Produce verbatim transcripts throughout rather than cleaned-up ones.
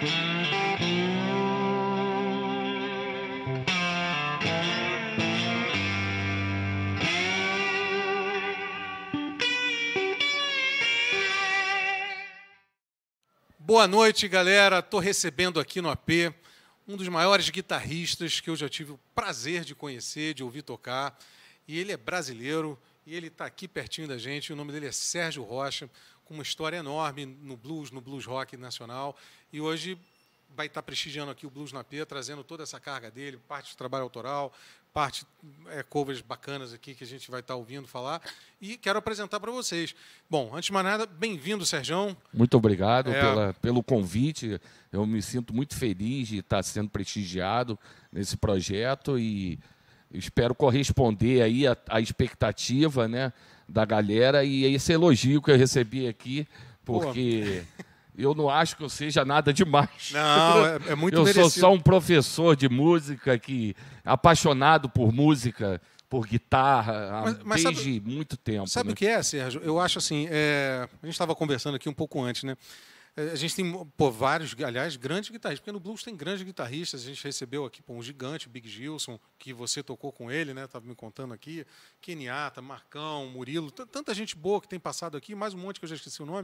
Boa noite, galera. Estou recebendo aqui no A P um dos maiores guitarristas que eu já tive o prazer de conhecer, de ouvir tocar. E ele é brasileiro e ele está aqui pertinho da gente. O nome dele é Sérgio Rocha, com uma história enorme no blues, no blues rock nacional. E hoje vai estar prestigiando aqui o Blues no A P, trazendo toda essa carga dele, parte do trabalho autoral, parte é, covers bacanas aqui que a gente vai estar ouvindo falar. E quero apresentar para vocês. Bom, antes de mais nada, bem-vindo, Sérgio. Muito obrigado é... pela, pelo convite. Eu me sinto muito feliz de estar sendo prestigiado nesse projeto e espero corresponder aí à, à expectativa, né, da galera e esse elogio que eu recebi aqui, porque... Pô. Eu não acho que eu seja nada demais. Não, é, é muito Eu merecido. sou só um professor de música, que apaixonado por música, por guitarra, há mas, mas desde sabe, muito tempo. Sabe né? o que é, Sérgio? Eu acho assim, é, a gente estava conversando aqui um pouco antes, né? A gente tem pô, vários, aliás, grandes guitarristas, porque no blues tem grandes guitarristas. A gente recebeu aqui pô, um gigante, o Big Gilson, que você tocou com ele, né? Estava me contando aqui. Kenyatta, Marcão, Murilo, tanta gente boa que tem passado aqui, mais um monte que eu já esqueci o nome.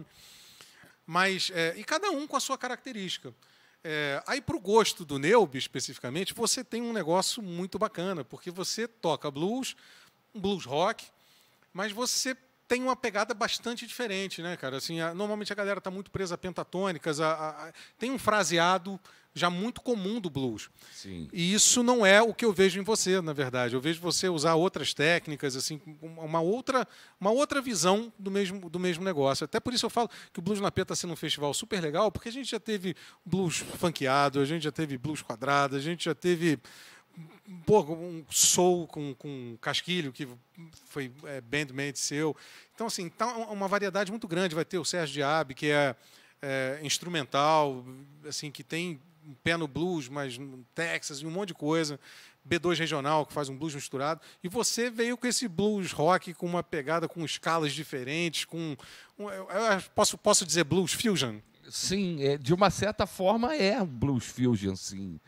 Mas, é, e cada um com a sua característica. É, aí, para o gosto do Neubi, especificamente, você tem um negócio muito bacana, porque você toca blues, um blues rock, mas você tem uma pegada bastante diferente, né, cara? Assim, a, normalmente a galera está muito presa a pentatônicas, a, a, a, tem um fraseado já muito comum do blues. Sim. E isso não é o que eu vejo em você, na verdade. Eu vejo você usar outras técnicas, assim, uma outra, uma outra visão do mesmo, do mesmo negócio. Até por isso eu falo que o Blues no A P está sendo um festival super legal, porque a gente já teve blues funkeado, a gente já teve blues quadrado, a gente já teve pô, um soul com, com Casquilho, que foi é, bandmate seu. Então, assim, tá uma variedade muito grande. Vai ter o Sérgio Diab, que é, é instrumental, assim, que tem um pé no blues, mas no Texas e um monte de coisa. B dois regional, que faz um blues misturado. E você veio com esse blues rock, com uma pegada, com escalas diferentes, com... Um, eu posso, posso dizer blues fusion? Sim, é, de uma certa forma é blues fusion, sim.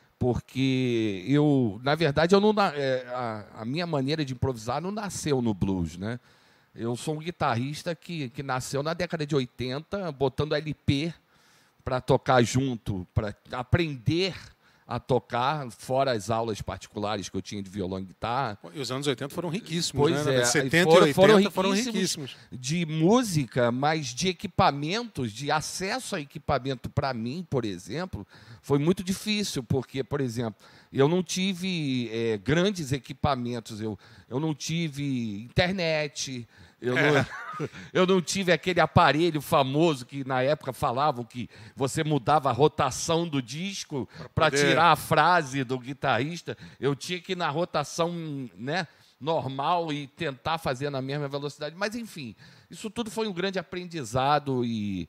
Porque eu, na verdade, eu não, é, a, a minha maneira de improvisar não nasceu no blues, né? Eu sou um guitarrista que, que nasceu na década de oitenta, botando L P para tocar junto, para aprender a tocar, fora as aulas particulares que eu tinha de violão e guitarra. E os anos oitenta foram riquíssimos, pois né? É, setenta foram, e oitenta foram riquíssimos, foram riquíssimos de música, mas de equipamentos, de acesso a equipamento para mim, por exemplo, foi muito difícil, porque, por exemplo, eu não tive é, grandes equipamentos, eu, eu não tive internet, eu não, é. eu não tive aquele aparelho famoso que na época falavam que você mudava a rotação do disco para tirar a frase do guitarrista. Eu tinha que ir na rotação, né, normal e tentar fazer na mesma velocidade. Mas, enfim, isso tudo foi um grande aprendizado e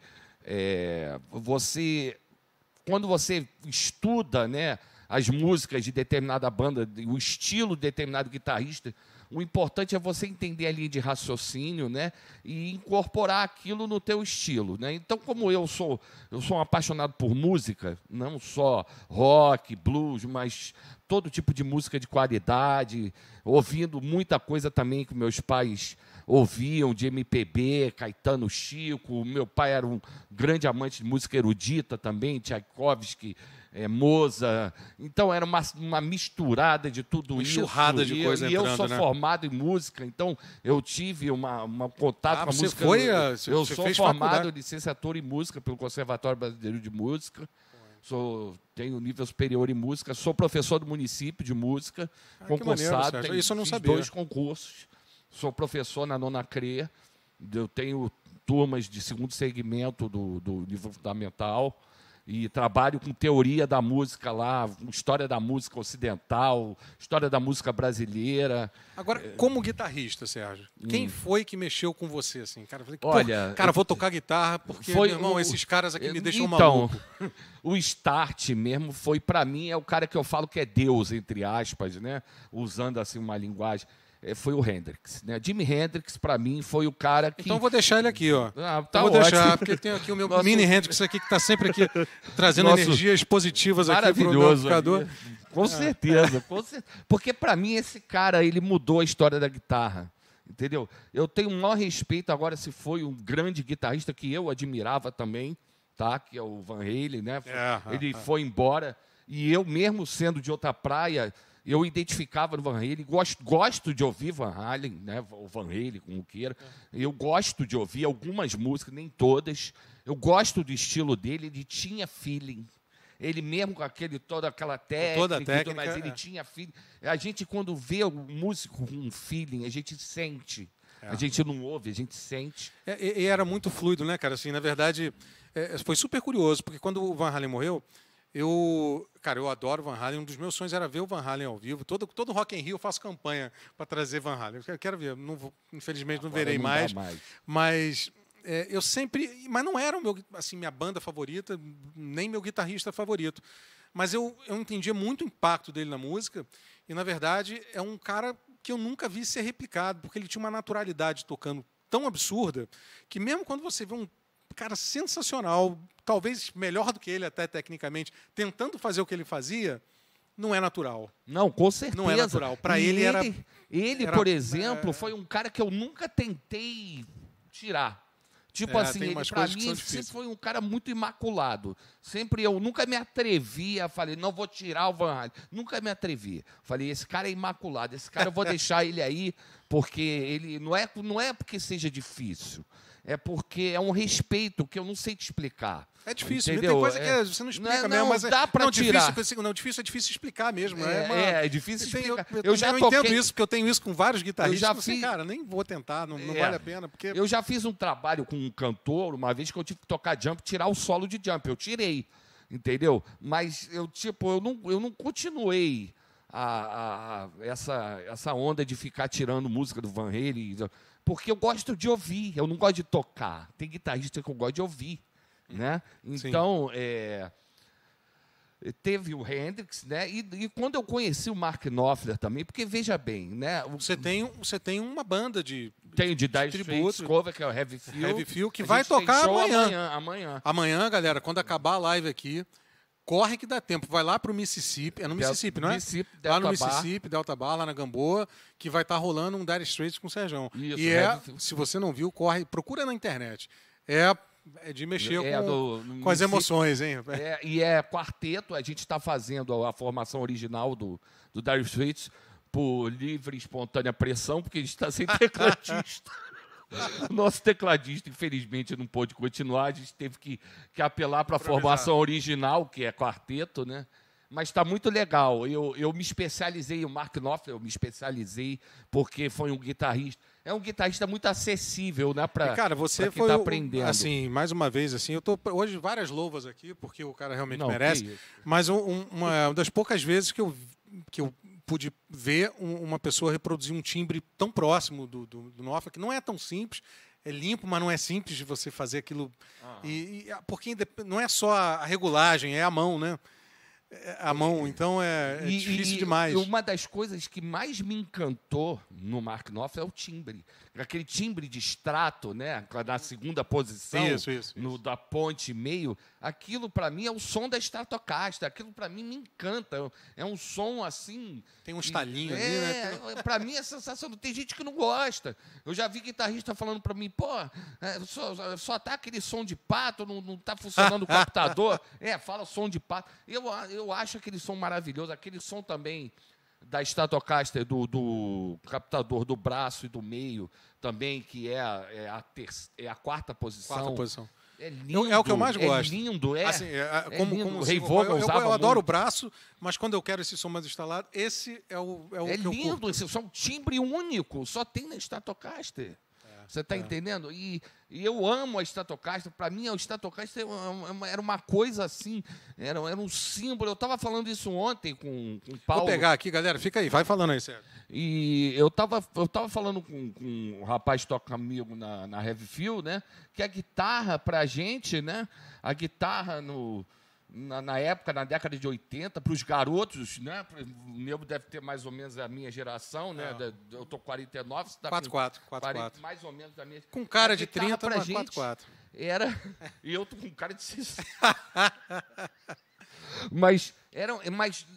é, você, quando você estuda, né, as músicas de determinada banda, o estilo de determinado guitarrista, o importante é você entender a linha de raciocínio, né, e incorporar aquilo no teu estilo, né? Então, como eu sou, eu sou um apaixonado por música, não só rock, blues, mas todo tipo de música de qualidade, ouvindo muita coisa também que meus pais ouviam de M P B, Caetano, Chico. Meu pai era um grande amante de música erudita também, Tchaikovsky, É, Mozart. Então, era uma, uma misturada de tudo uma isso. Enxurrada de coisa e, entrando, e eu sou né? formado em música, então eu tive uma, uma contato ah, com a você música. Foi, eu a, você eu sou fez formado faculdade. em licenciatura em música pelo Conservatório Brasileiro de Música. Sou, tenho nível superior em música. Sou professor do município de música, ah, concursado. Maneiro, isso eu não fiz sabia. dois concursos. Sou professor na Nona CRE. Eu tenho turmas de segundo segmento do, do nível fundamental. E trabalho com teoria da música lá, história da música ocidental, história da música brasileira. Agora, como guitarrista, Sérgio, hum. quem foi que mexeu com você? Assim? Cara, eu falei, Olha, cara, vou tocar guitarra porque, foi meu irmão, o, esses caras aqui me deixam então, maluco. O start mesmo foi, para mim, é o cara que eu falo que é Deus, entre aspas, né? Usando assim uma linguagem. foi o Hendrix, né? Jimi Hendrix, para mim, foi o cara que... Então vou deixar ele aqui, ó. Ah, tá vou ótimo. deixar, porque tem aqui o meu Nosso... mini Hendrix aqui, que está sempre aqui, trazendo Nosso... energias positivas aqui para o meu amplificador. Com certeza, com certeza. Porque, para mim, esse cara, ele mudou a história da guitarra. Entendeu? Eu tenho o maior respeito, agora, se foi um grande guitarrista que eu admirava também, tá? Que é o Van Halen, né? É, ele é. foi embora. E eu, mesmo sendo de outra praia, eu identificava no Van Halen. Gosto, gosto de ouvir Van Halen, né? O Van Halen, como queira. Eu gosto de ouvir algumas músicas, nem todas. Eu gosto do estilo dele, ele tinha feeling. Ele mesmo com aquele, toda aquela técnica, toda a técnica tudo, mas ele é. tinha feeling. A gente, quando vê o músico com um feeling, a gente sente. É. A gente não ouve, a gente sente. É, e, e era muito fluido, né, cara? Assim, na verdade, é, foi super curioso, porque quando o Van Halen morreu, eu, cara, eu adoro Van Halen. Um dos meus sonhos era ver o Van Halen ao vivo. Todo, todo Rock in Rio eu faço campanha para trazer Van Halen. Eu quero ver, não vou, infelizmente não Agora verei não mais, mais. Mas... É, eu sempre, mas não era o meu, assim, minha banda favorita, nem meu guitarrista favorito. Mas eu, eu entendia muito o impacto dele na música e, na verdade, é um cara que eu nunca vi ser replicado, porque ele tinha uma naturalidade tocando tão absurda que mesmo quando você vê um cara sensacional, talvez melhor do que ele até tecnicamente, tentando fazer o que ele fazia, não é natural. Não, com certeza. Não é natural. Para ele, ele era... Ele, era, por exemplo, é... foi um cara que eu nunca tentei tirar. Tipo é, assim, ele para mim sempre foi um cara muito imaculado. Sempre eu nunca me atrevia, falei, não vou tirar o Van Halen. Nunca me atrevi. Falei, esse cara é imaculado, esse cara eu vou deixar ele aí, porque ele não é, não é porque seja difícil. É porque é um respeito que eu não sei te explicar. É difícil, entendeu? Tem coisa que é, você não explica não, mesmo, não, mas dá para tirar. Difícil, não, difícil é difícil explicar mesmo. É, é, uma, é, é difícil explicar. Eu, eu, eu já eu toquei... entendo isso, porque eu tenho isso com vários guitarristas. Eu já fiz... assim, cara, nem vou tentar, não, não é. vale a pena. Porque... Eu já fiz um trabalho com um cantor, uma vez que eu tive que tocar jump, tirar o solo de jump. Eu tirei, entendeu? Mas eu, tipo, eu não, eu não continuei a, a, essa, essa onda de ficar tirando música do Van Halen, porque eu gosto de ouvir, eu não gosto de tocar. Tem guitarrista que eu gosto de ouvir. Né? Então, é, teve o Hendrix, né? E, e quando eu conheci o Mark Knopfler também, porque veja bem, né? Você tem, você tem uma banda de tem de Dire Straits cover, que é o Heavy Feel, Heavy Feel que vai tocar amanhã. amanhã. Amanhã, amanhã, galera, quando acabar a live aqui, corre que dá tempo. Vai lá para o Mississippi, é no Mississippi, não é? Mississippi, lá no Mississippi, Delta Bar, lá na Gamboa, que vai estar tá rolando um Dire Straits com o Serjão. Isso, e é, se você não viu, corre, procura na internet. É É de mexer é com, do, com as emoções, hein? É, e é quarteto, a gente está fazendo a formação original do, do Dire Straits por livre e espontânea pressão, porque a gente está sem tecladista. Nosso tecladista, infelizmente, não pôde continuar, a gente teve que, que apelar para a formação original, que é quarteto, né? Mas está muito legal. Eu, eu me especializei, o Mark Knopfler, eu me especializei porque foi um guitarrista. É um guitarrista muito acessível, né? Para cara, você foi tá aprendendo. Assim, mais uma vez, assim, eu tô hoje várias louvas aqui porque o cara realmente Não, merece. Mas um, uma das poucas vezes que eu que eu pude ver uma pessoa reproduzir um timbre tão próximo do, do, do Knopfler, que não é tão simples. É limpo, mas não é simples de você fazer aquilo. Ah. E, e porque não é só a regulagem, é a mão, né? A mão, então é, é e, difícil e, demais. E uma das coisas que mais me encantou no Mark Knopfler é o timbre. Aquele timbre de extrato, né? Na segunda posição, isso, isso, no, isso. da ponte meio. Aquilo, para mim, é o som da Stratocaster. Aquilo, para mim, me encanta. É um som, assim... Tem um estalinho é, ali, né? Para mim, é sensacional. Tem gente que não gosta. Eu já vi guitarrista falando para mim, pô, é, só, só tá aquele som de pato, não, não tá funcionando o captador. É, fala som de pato. Eu, eu acho aquele som maravilhoso. Aquele som também da Stratocaster, do, do captador do braço e do meio, também, que é a, é a, ter, é a quarta posição. Quarta posição. É lindo. É o que eu mais gosto. É lindo, é. Assim, é, é como, é lindo. Como, o Ray eu, Vogel eu, usava eu, eu adoro muito. O braço, mas quando eu quero esse som mais instalado, esse é o, é o é que eu lindo, curto. esse som, um timbre único, só tem na Stratocaster. Você está é. entendendo? E, e eu amo a Stratocaster. Para mim, a Stratocaster era uma coisa assim, era, era um símbolo. Eu estava falando isso ontem com, com o Paulo. Vou pegar aqui, galera. Fica aí, vai falando aí, Sérgio. E eu estava eu tava falando com, com um rapaz que toca comigo na, na Heavy Feel, né? Que a guitarra, para a gente, né? A guitarra no... na, na época, na década de oitenta, para os garotos, né? O meu deve ter mais ou menos a minha geração, né? É. Eu estou com quarenta e nove, você está quatro quatro, quatro quarenta, quatro. mais ou menos da minha. Com cara A de guitarra trinta, pra mas gente quatro quatro. Era. E eu tô com cara de sessenta. Mas era. Mas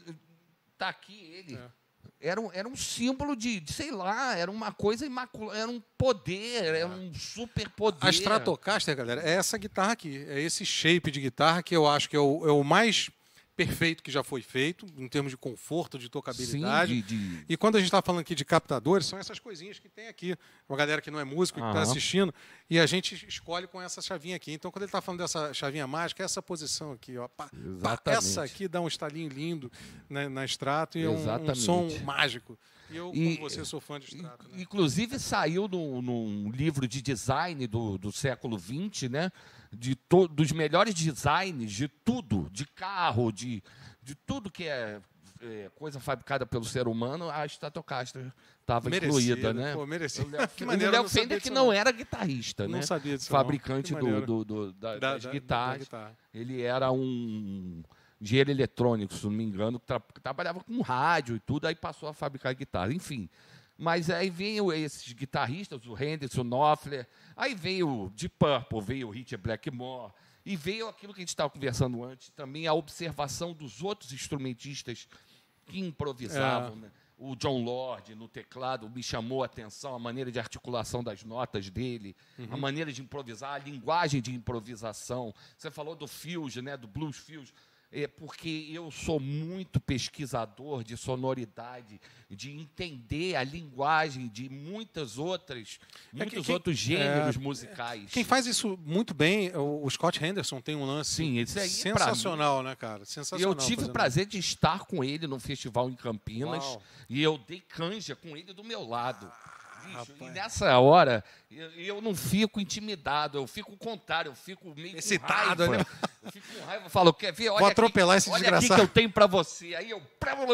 tá aqui ele. É. Era um, era um símbolo de, de, sei lá, era uma coisa imaculada, era um poder, era um super poder. A Stratocaster, galera, é essa guitarra aqui. É esse shape de guitarra que eu acho que é o, é o mais perfeito que já foi feito, em termos de conforto, de tocabilidade. Sim, de, de... E quando a gente está falando aqui de captadores, são essas coisinhas que tem aqui. Uma galera que não é músico, que está assistindo, e a gente escolhe com essa chavinha aqui. Então, quando ele está falando dessa chavinha mágica, é essa posição aqui. Ó, pá, pá, essa aqui dá um estalinho lindo, né, na Strato e é um, um som mágico. E eu, e, como você, sou fã de Strato. Né? Inclusive, saiu num, num livro de design do, do século vinte, né? De to, dos melhores designs de tudo, de carro, de, de tudo que é, é coisa fabricada pelo ser humano, a Stratocaster estava incluída, né? Pô, merecia. O Léo Fender, que não era guitarrista, não né? Sabia disso, fabricante não. do, do, do, da, da, das da, guitarras. da guitarra. Ele era um engenheiro eletrônico, se não me engano, que tra trabalhava com rádio e tudo, aí passou a fabricar guitarra. Enfim. Mas aí veio esses guitarristas, o Henderson, o Knopfler, aí veio o Deep Purple, veio o Richard Blackmore, e veio aquilo que a gente estava conversando antes, também a observação dos outros instrumentistas que improvisavam. É. Né? O John Lord, no teclado, me chamou a atenção, a maneira de articulação das notas dele, uhum. a maneira de improvisar, a linguagem de improvisação. Você falou do Fuse, né, do Blues Fuse. É porque eu sou muito pesquisador de sonoridade, de entender a linguagem de muitas outras, muitos é que, quem, outros gêneros é, musicais. Quem faz isso muito bem, o Scott Henderson tem um lance Sim, esse aí, sensacional, mim, né, cara? Sensacional. Eu tive o prazer de estar com ele num festival em Campinas. Uau. E eu dei canja com ele do meu lado. Bicho, e nessa hora, eu, eu não fico intimidado, eu fico o contrário, eu fico meio excitado, com raiva. Né? Eu fico com raiva, eu falo, quer ver? Olha Vou atropelar aqui, esse olha desgraçado. Olha aqui que eu tenho pra você. Aí eu,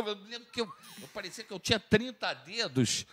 eu, eu parecia que eu tinha trinta dedos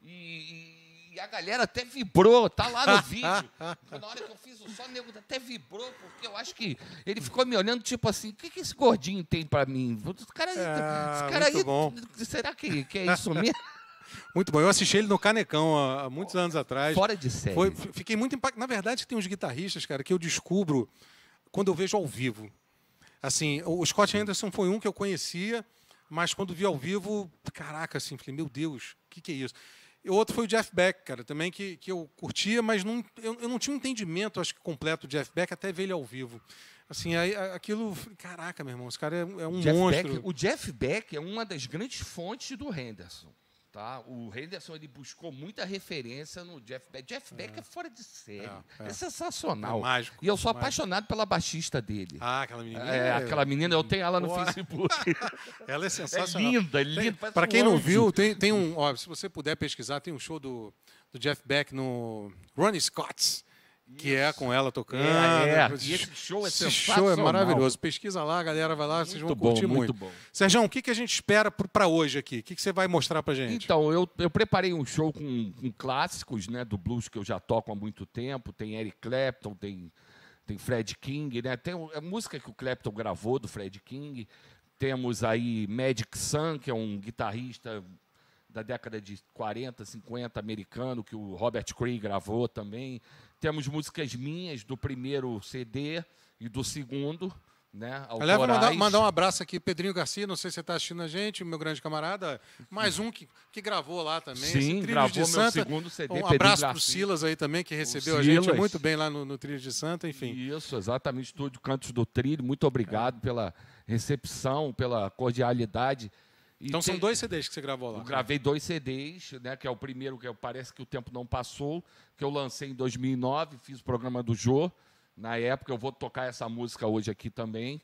e, e a galera até vibrou, tá lá no vídeo. Na hora que eu fiz o som, o nego até vibrou, porque eu acho que ele ficou me olhando tipo assim, o que, que esse gordinho tem pra mim? Esse cara, é, esse cara aí, bom. será que, que é isso mesmo? Muito bom. Eu assisti ele no Canecão há, há muitos anos atrás. Fora de série. Foi, fiquei muito impactado. Na verdade, tem uns guitarristas, cara, que eu descubro quando eu vejo ao vivo. Assim, o Scott Henderson foi um que eu conhecia, mas quando vi ao vivo, caraca, assim, falei, meu Deus, o que, que é isso? E o outro foi o Jeff Beck, cara, também que, que eu curtia, mas não, eu, eu não tinha um entendimento, acho que completo do Jeff Beck até ver ele ao vivo. Assim, aí, aquilo, caraca, meu irmão, esse cara é, é um Jeff monstro. Beck, o Jeff Beck é uma das grandes fontes do Henderson. Tá? O Henderson ele buscou muita referência no Jeff Beck. Jeff é. Beck é fora de série. É, é. é sensacional. É mágico, e eu sou mágico. apaixonado pela baixista dele. Ah, aquela menina. É, aquela menina, eu tenho ela no Boa. Facebook. Ela é sensacional. É linda, é linda. Para quem um não anjo. viu, tem, tem um. Ó, se você puder pesquisar, tem um show do, do Jeff Beck no Ronnie Scott's. Que Isso. é com ela tocando. É, é. E esse show é esse sensacional. show é maravilhoso. Pesquisa lá, a galera vai lá, muito vocês vão bom, curtir muito. muito. Bom. Sérgio, o que, que a gente espera para hoje aqui? O que, que você vai mostrar pra gente? Então, eu, eu preparei um show com, com clássicos, né, do blues que eu já toco há muito tempo. Tem Eric Clapton, tem, tem Fred King, né? Tem a música que o Clapton gravou do Fred King. Temos aí Magic Sun, que é um guitarrista da década de quarenta, cinquenta, americano, que o Robert Cray gravou também. Temos músicas minhas do primeiro C D e do segundo, né? Aliás, vou mandar, mandar um abraço aqui, Pedrinho Garcia, não sei se você está assistindo a gente, o meu grande camarada, mais um que, que gravou lá também. Sim, gravou de meu Santa. segundo C D. Um abraço para o Silas aí também, que recebeu a gente muito bem lá no, no Trilho de Santa, enfim. Isso, exatamente, Estúdio Cantos do Trilho, muito obrigado é. pela recepção, pela cordialidade. E então tem, são dois C Ds que você gravou lá. Eu gravei dois C Ds, né, que é o primeiro, que parece que o tempo não passou, que eu lancei em dois mil e nove, fiz o programa do Jô. Na época, eu vou tocar essa música hoje aqui também.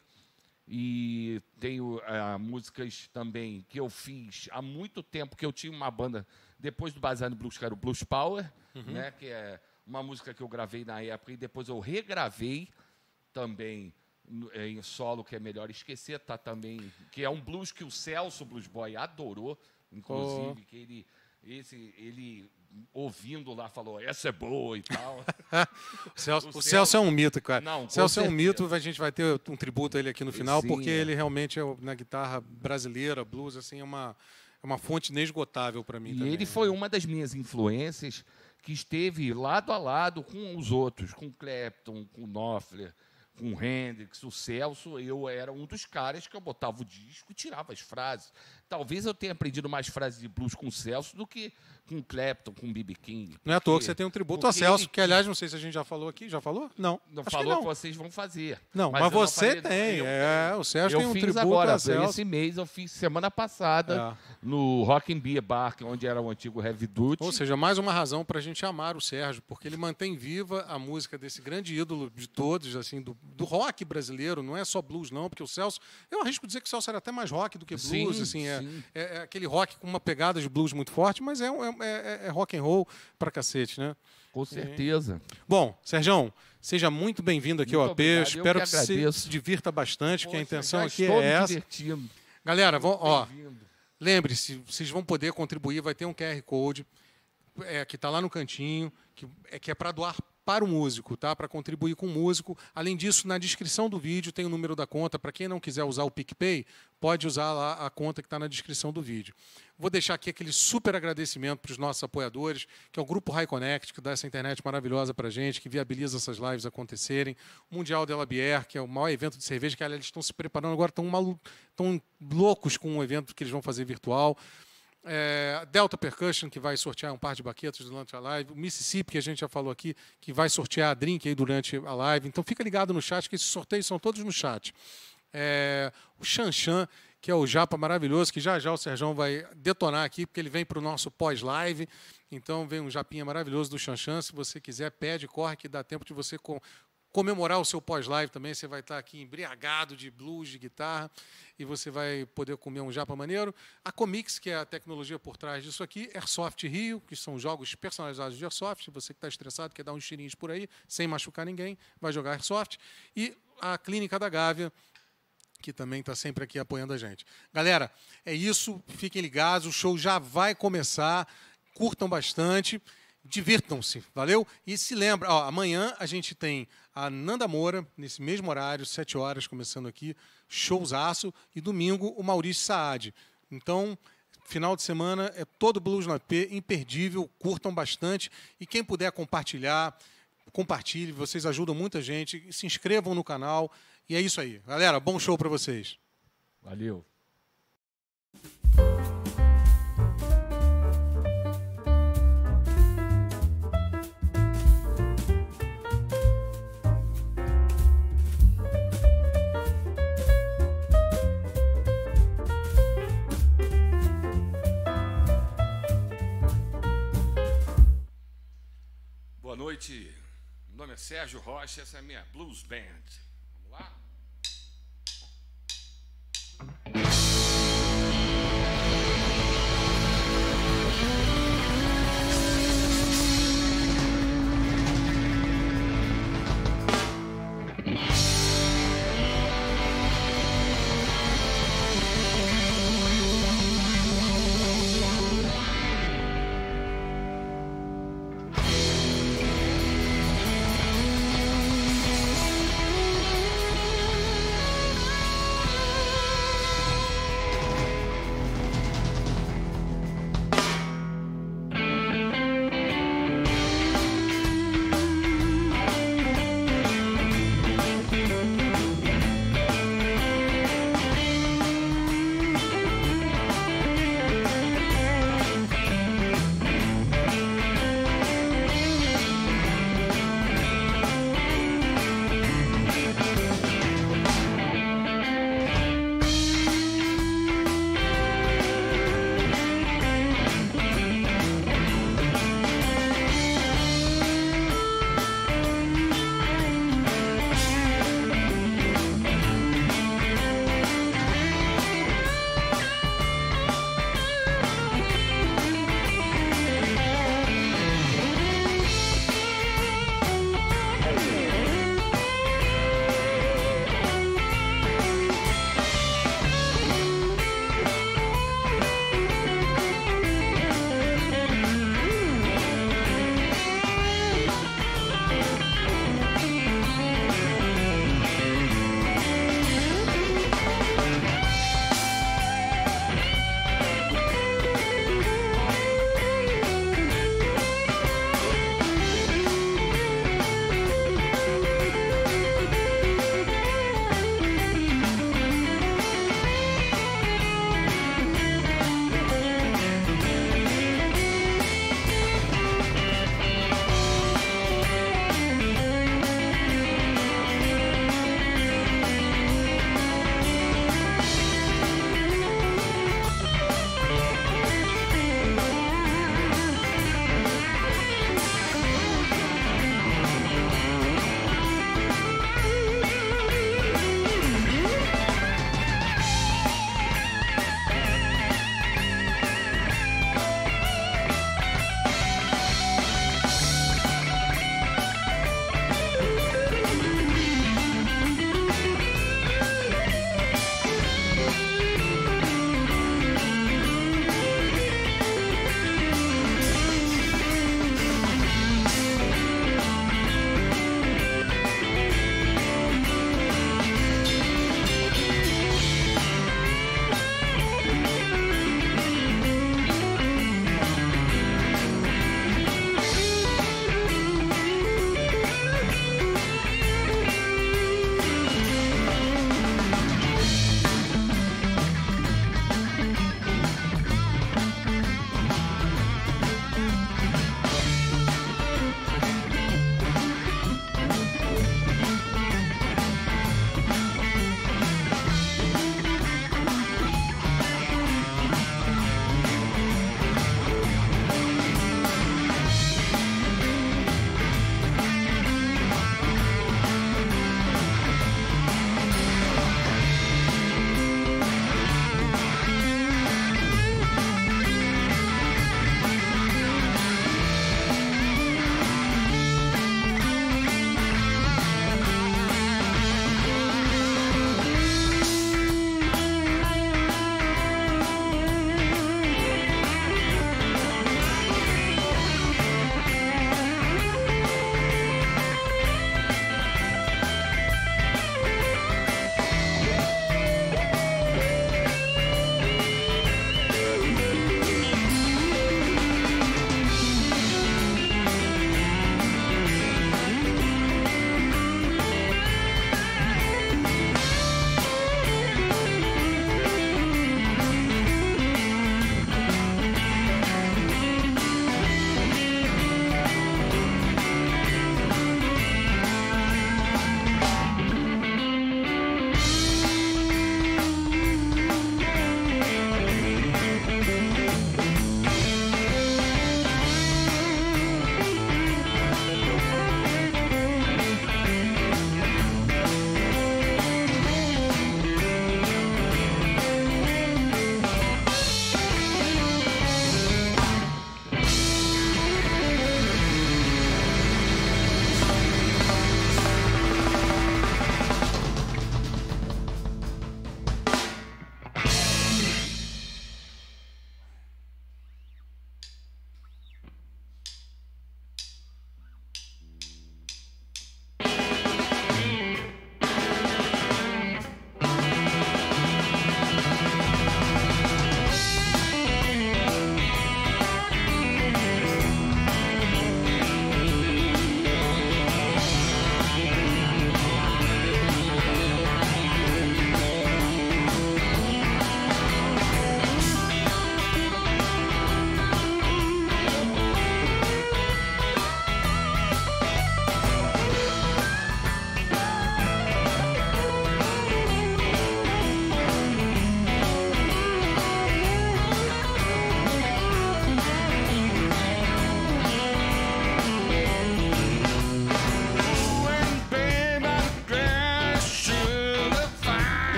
E tenho uh, músicas também que eu fiz há muito tempo, que eu tinha uma banda, depois do Baseado no Blues, que era o Blues Power, uhum. né, que é uma música que eu gravei na época, e depois eu regravei também em solo, que é Melhor Esquecer, tá também, que é um blues que o Celso Blues Boy adorou, inclusive, oh. que ele esse, ele ouvindo lá falou, essa é boa e tal. o Celso, o Celso é um mito, cara. Não, o Celso certeza. é um mito, a gente vai ter um tributo a ele aqui no final, Sim, porque é. ele realmente é na guitarra brasileira, blues, assim, é uma, é uma fonte inesgotável para mim e também. ele foi uma das minhas influências que esteve lado a lado com os outros, com Clapton, com Knopfler, com Hendrix, o Celso. Eu era um dos caras que eu botava o disco e tirava as frases. Talvez eu tenha aprendido mais frases de blues com o Celso do que com Clapton, com B B King. Não é à toa que você tem um tributo a Celso, ele... que, aliás, não sei se a gente já falou aqui. Já falou? Não. Não Acho falou que, não. que vocês vão fazer. Não, mas, mas você não tem. Eu, é, o Celso tem um tributo agora, a Celso. Esse mês eu fiz semana passada é. no Rock and Beer Bar, onde era o antigo Heavy Duty. Ou seja, mais uma razão para a gente amar o Sérgio, porque ele mantém viva a música desse grande ídolo de todos, assim, do, do rock brasileiro. Não é só blues, não, porque o Celso... Eu arrisco dizer que o Celso era até mais rock do que blues. Sim, assim, é, sim. É, é aquele rock com uma pegada de blues muito forte, mas é, é, é rock and roll pra cacete, né? Com certeza. É. Bom, Sérgio, seja muito bem-vindo aqui muito ao A P. Obrigado. Espero que, que você se divirta bastante, Poxa, que a intenção aqui é essa. Divertindo. Galera, vão, ó, lembre-se, vocês vão poder contribuir, vai ter um Q R Code é, que está lá no cantinho, que é, que é para doar para o músico, tá? Para contribuir com o músico. Além disso, na descrição do vídeo tem o número da conta. Para quem não quiser usar o PicPay, pode usar lá a conta que está na descrição do vídeo. Vou deixar aqui aquele super agradecimento para os nossos apoiadores, que é o Grupo High Connect, que dá essa internet maravilhosa para a gente, que viabiliza essas lives acontecerem. O Mundial de la Bière, que é o maior evento de cerveja, que aliás, eles estão se preparando agora, estão malu... estão loucos com um evento que eles vão fazer virtual. É, Delta Percussion, que vai sortear um par de baquetas durante a live. O Mississippi, que a gente já falou aqui, que vai sortear a drink aí durante a live. Então fica ligado no chat, que esses sorteios são todos no chat. É, o Xanxan, que é o japa maravilhoso, que já já o Serjão vai detonar aqui, porque ele vem para o nosso pós-live. Então vem um japinha maravilhoso do Xanxan. Se você quiser, pede, corre, que dá tempo de você com, comemorar o seu pós-live também. Você vai estar aqui embriagado de blues, de guitarra, e você vai poder comer um japa maneiro. A Comix, que é a tecnologia por trás disso aqui. Airsoft Rio, que são jogos personalizados de Airsoft. Você que está estressado, quer dar uns tirinhos por aí, sem machucar ninguém, vai jogar Airsoft. E a Clínica da Gávea, que também está sempre aqui apoiando a gente. Galera, é isso. Fiquem ligados. O show já vai começar. Curtam bastante. Divirtam-se, valeu? E se lembra, ó, amanhã a gente tem a Nanda Moura, nesse mesmo horário, sete horas, começando aqui, showzaço, e domingo o Maurício Saad. Então, final de semana é todo Blues no A P, imperdível, curtam bastante, e quem puder compartilhar, compartilhe, vocês ajudam muita gente, se inscrevam no canal, e é isso aí. Galera, bom show para vocês. Valeu. Boa noite, meu nome é Sérgio Rocha, essa é a minha Blues Band. Vamos lá?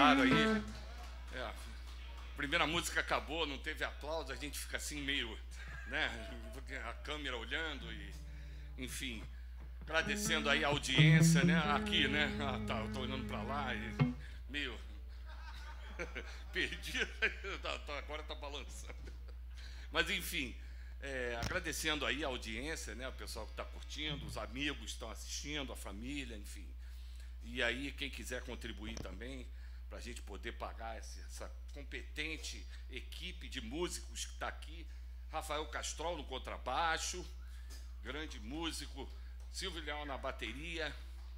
claro aí. É, a primeira música acabou, não teve aplauso, a gente fica assim meio, né? A câmera olhando e, enfim, agradecendo aí a audiência, né? Aqui, né? Ah, tá, eu tô olhando para lá e meio perdido, agora tá balançando. Mas enfim, é, agradecendo aí a audiência, né? O pessoal que está curtindo, os amigos que estão assistindo, a família, enfim. E aí, quem quiser contribuir também, para a gente poder pagar essa, essa competente equipe de músicos que está aqui. Rafael Castrol no contrabaixo, grande músico, Silvio Leal na bateria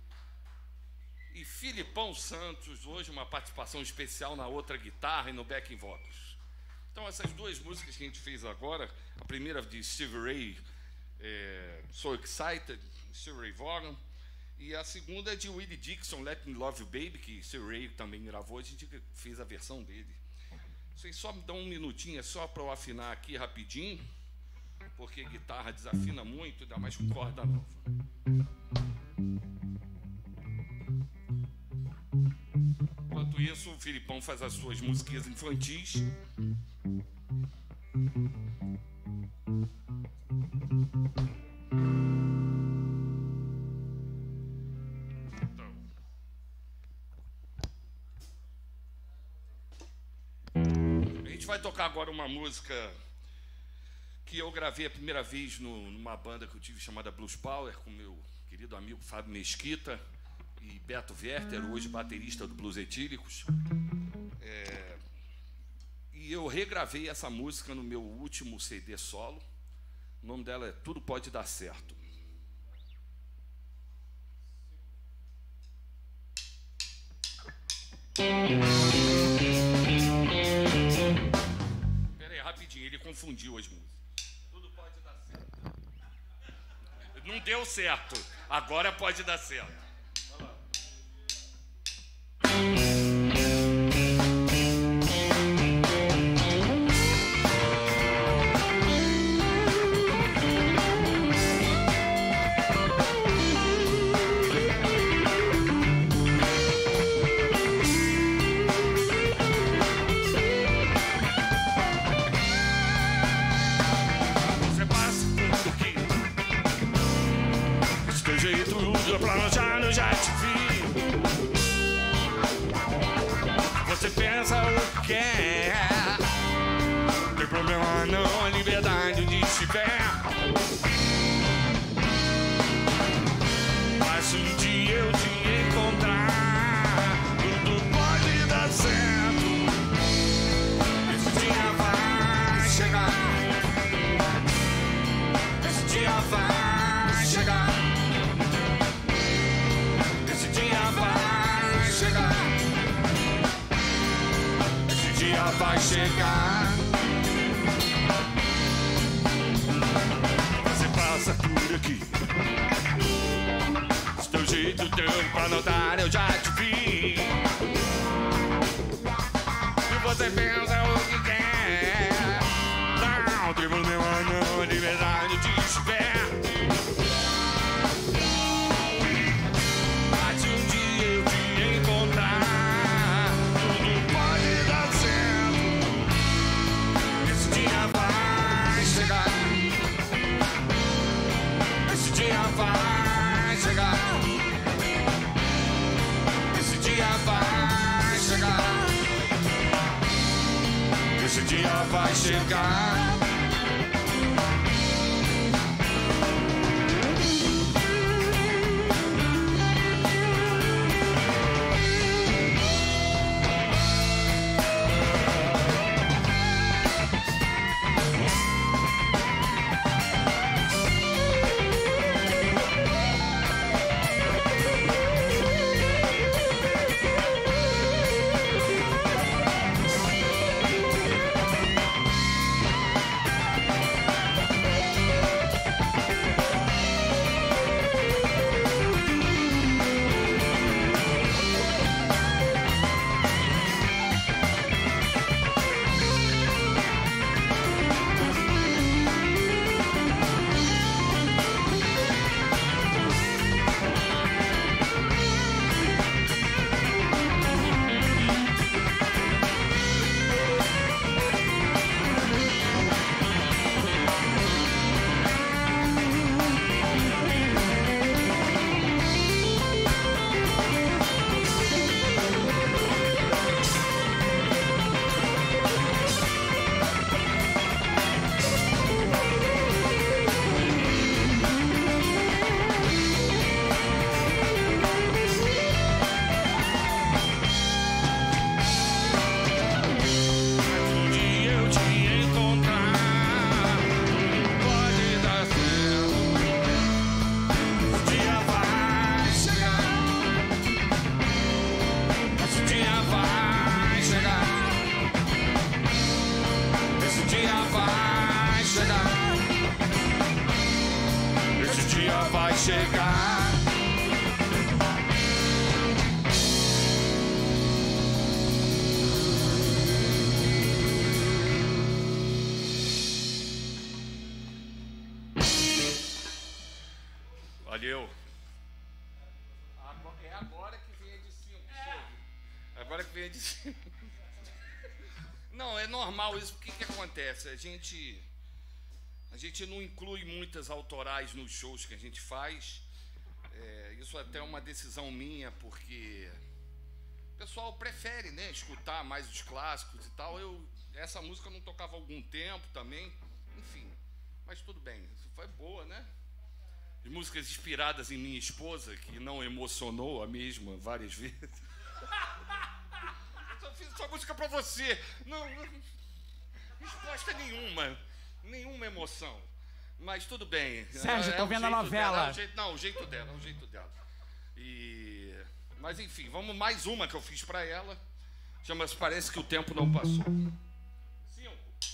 e Filipão Santos, hoje uma participação especial na outra guitarra e no backing vocals. Então, essas duas músicas que a gente fez agora, a primeira de Stevie Ray, é, So Excited, Stevie Ray Vaughan, e a segunda é de Willie Dixon, Let Me Love You Baby, que Stevie Ray também gravou, a gente fez a versão dele. Vocês só me dão um minutinho, é só para eu afinar aqui rapidinho, porque guitarra desafina muito, ainda mais com corda nova. Enquanto isso, o Filipão faz as suas musiquinhas infantis. A gente vai tocar agora uma música que eu gravei a primeira vez no, numa banda que eu tive chamada Blues Power, com meu querido amigo Fábio Mesquita e Beto Werther, hoje baterista do Blues Etílicos. É, e eu regravei essa música no meu último C D solo. O nome dela é Tudo Pode Dar Certo. Espera aí, rapidinho, ele confundiu as músicas. Tudo pode dar certo. Não deu certo, agora pode dar certo. Você pensa o que é? Não tem problema não, a liberdade de estiver. Mas se um dia eu te encontrar, tudo pode dar certo. Esse dia vai chegar. Esse dia vai chegar. Esse dia vai chegar. Vai chegar. Você passa por aqui. Esse teu jeito teu pra notar eu já te vi. E você pensa o que quer. Não tem problema não, liberdade de estiver. Mas se um dia eu te encontrar, tudo pode dar certo. Esse dia vai chegar. Esse dia vai chegar. Esse dia vai chegar. Esse dia vai chegar. Deu. É agora que vem a de cinco. É. Agora que vem a de cinco. Não, é normal isso. O que que acontece? A gente, a gente não inclui muitas autorais nos shows que a gente faz. É, isso até é uma decisão minha, porque o pessoal prefere, né, escutar mais os clássicos e tal. Eu, essa música eu não tocava há algum tempo também. Enfim, mas tudo bem. Isso foi boa, né? De músicas inspiradas em minha esposa, que não emocionou a mesma várias vezes. Só fiz essa música pra você. Não, não, resposta nenhuma. Nenhuma emoção. Mas tudo bem. Sérgio, é, tô é vendo a jeito novela. Dela, é o jeito, não, o jeito dela, é o jeito dela. E, mas enfim, vamos mais uma que eu fiz pra ela. Chama-se Parece que o Tempo Não Passou. Cinco.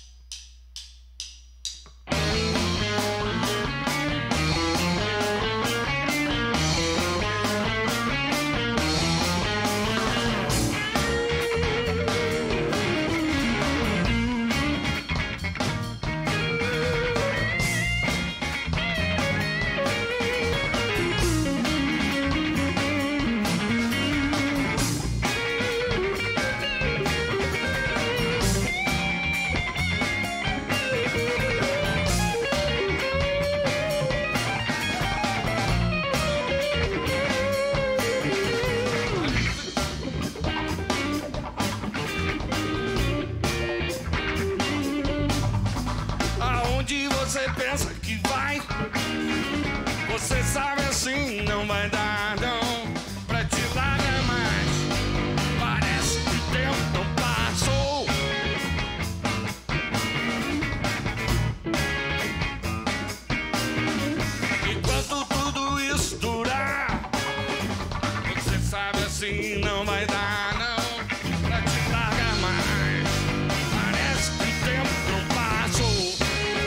Aonde você pensa que vai? Você sabe assim, não vai dar não pra te largar mais. Parece que o tempo não passou. Enquanto tudo isso durar, você sabe assim, não vai dar não pra te largar mais. Parece que o tempo não passou.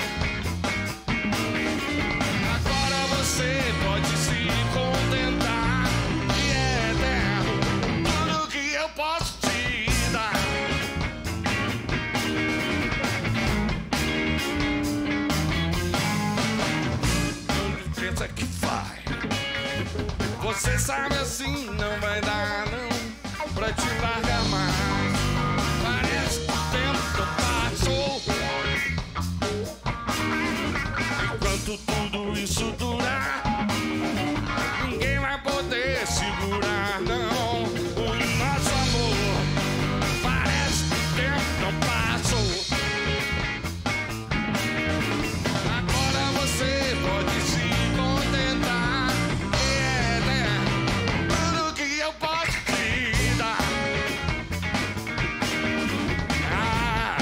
Agora você pode se contentar e é eterno tudo que eu posso te dar. Quando pensa que vai, você sabe assim, não vai dar não pra te largar mais. Parece que o tempo passou. Enquanto tudo isso durar, ninguém vai poder segurar, não, o nosso amor. Parece que o tempo não passou. Agora você pode se contentar e é eterno tudo que eu posso te dar. Ah.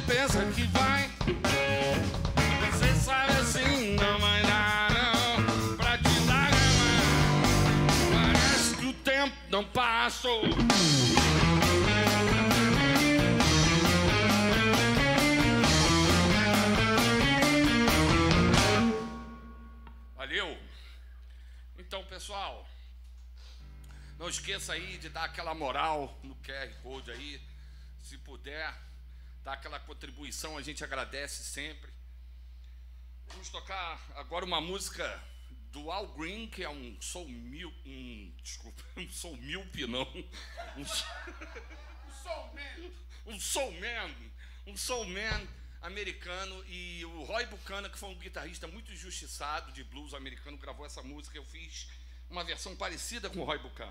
pensa que vai. Você sabe assim, não vai dar não pra te largar. Parece que o tempo não passou. Valeu? Então, pessoal, não esqueça aí de dar aquela moral no Q R Code aí. Se puder, dar aquela contribuição, a gente agradece sempre. Vamos tocar agora uma música do Al Green, que é um soul mil, um, desculpa, um soul míope, não. Um, um soulman, um soulman, um soulman americano, e o Roy Buchanan, que foi um guitarrista muito injustiçado de blues americano, gravou essa música. Eu fiz uma versão parecida com o Roy Buchanan.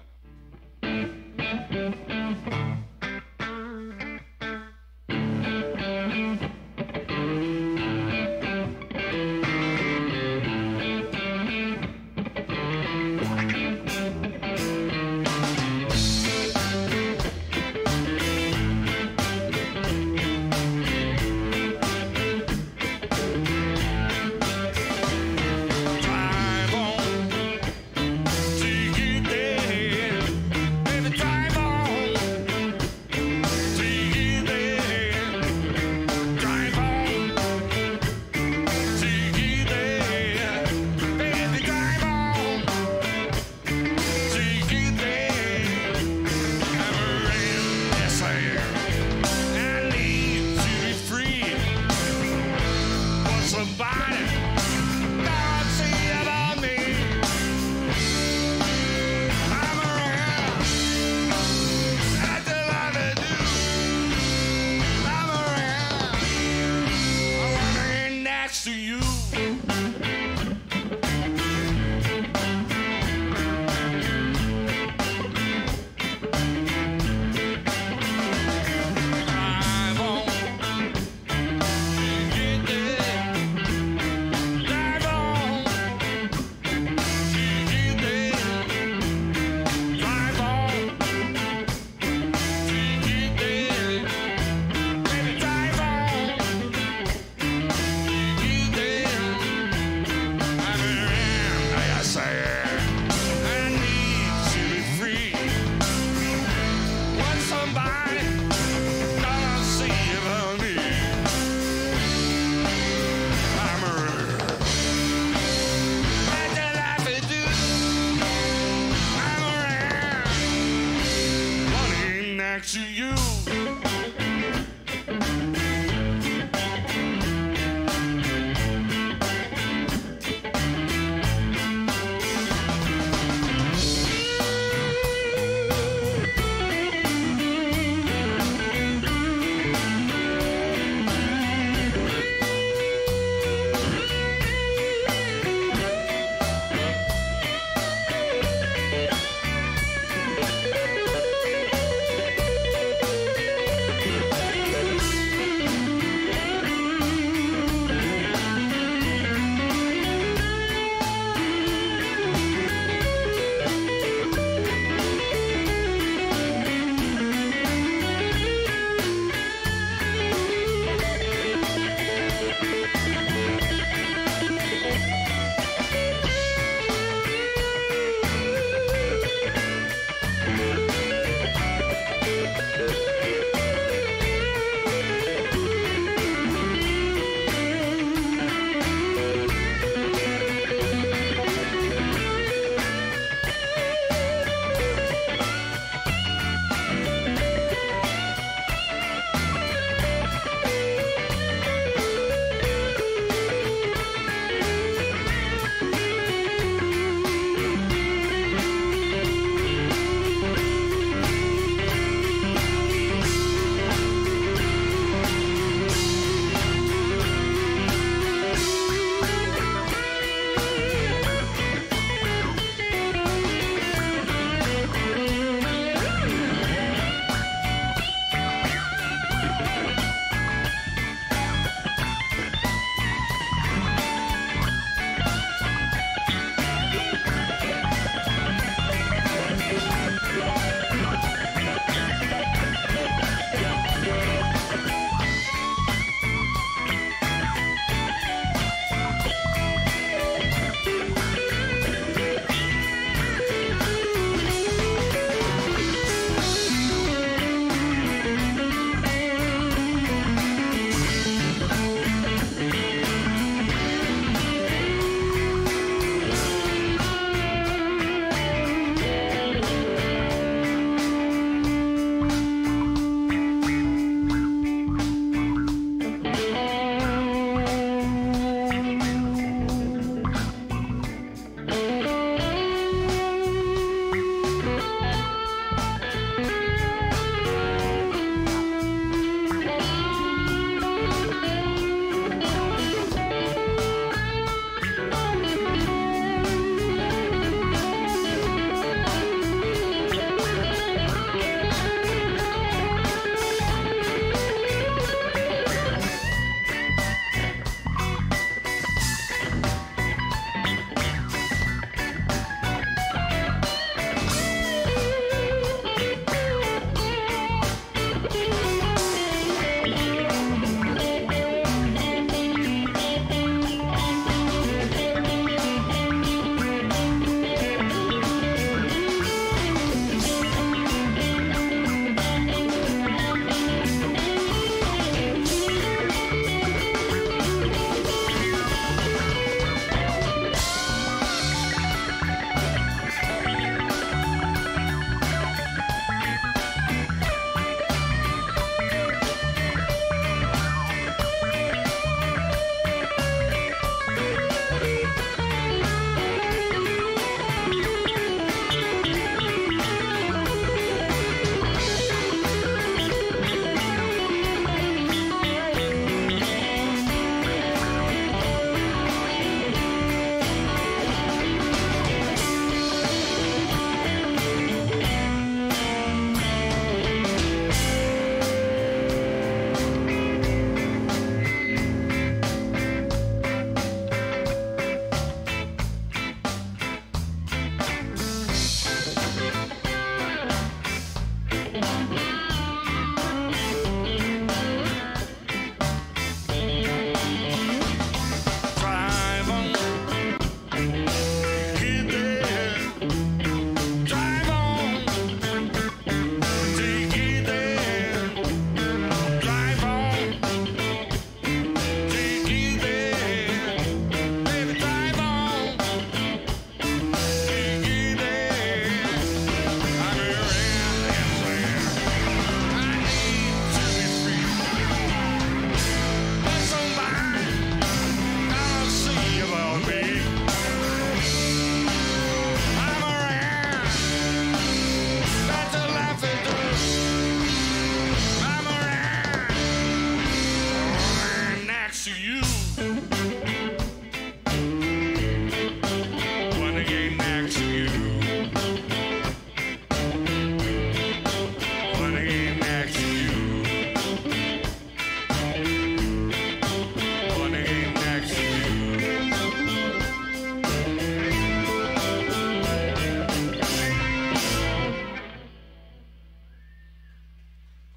To you.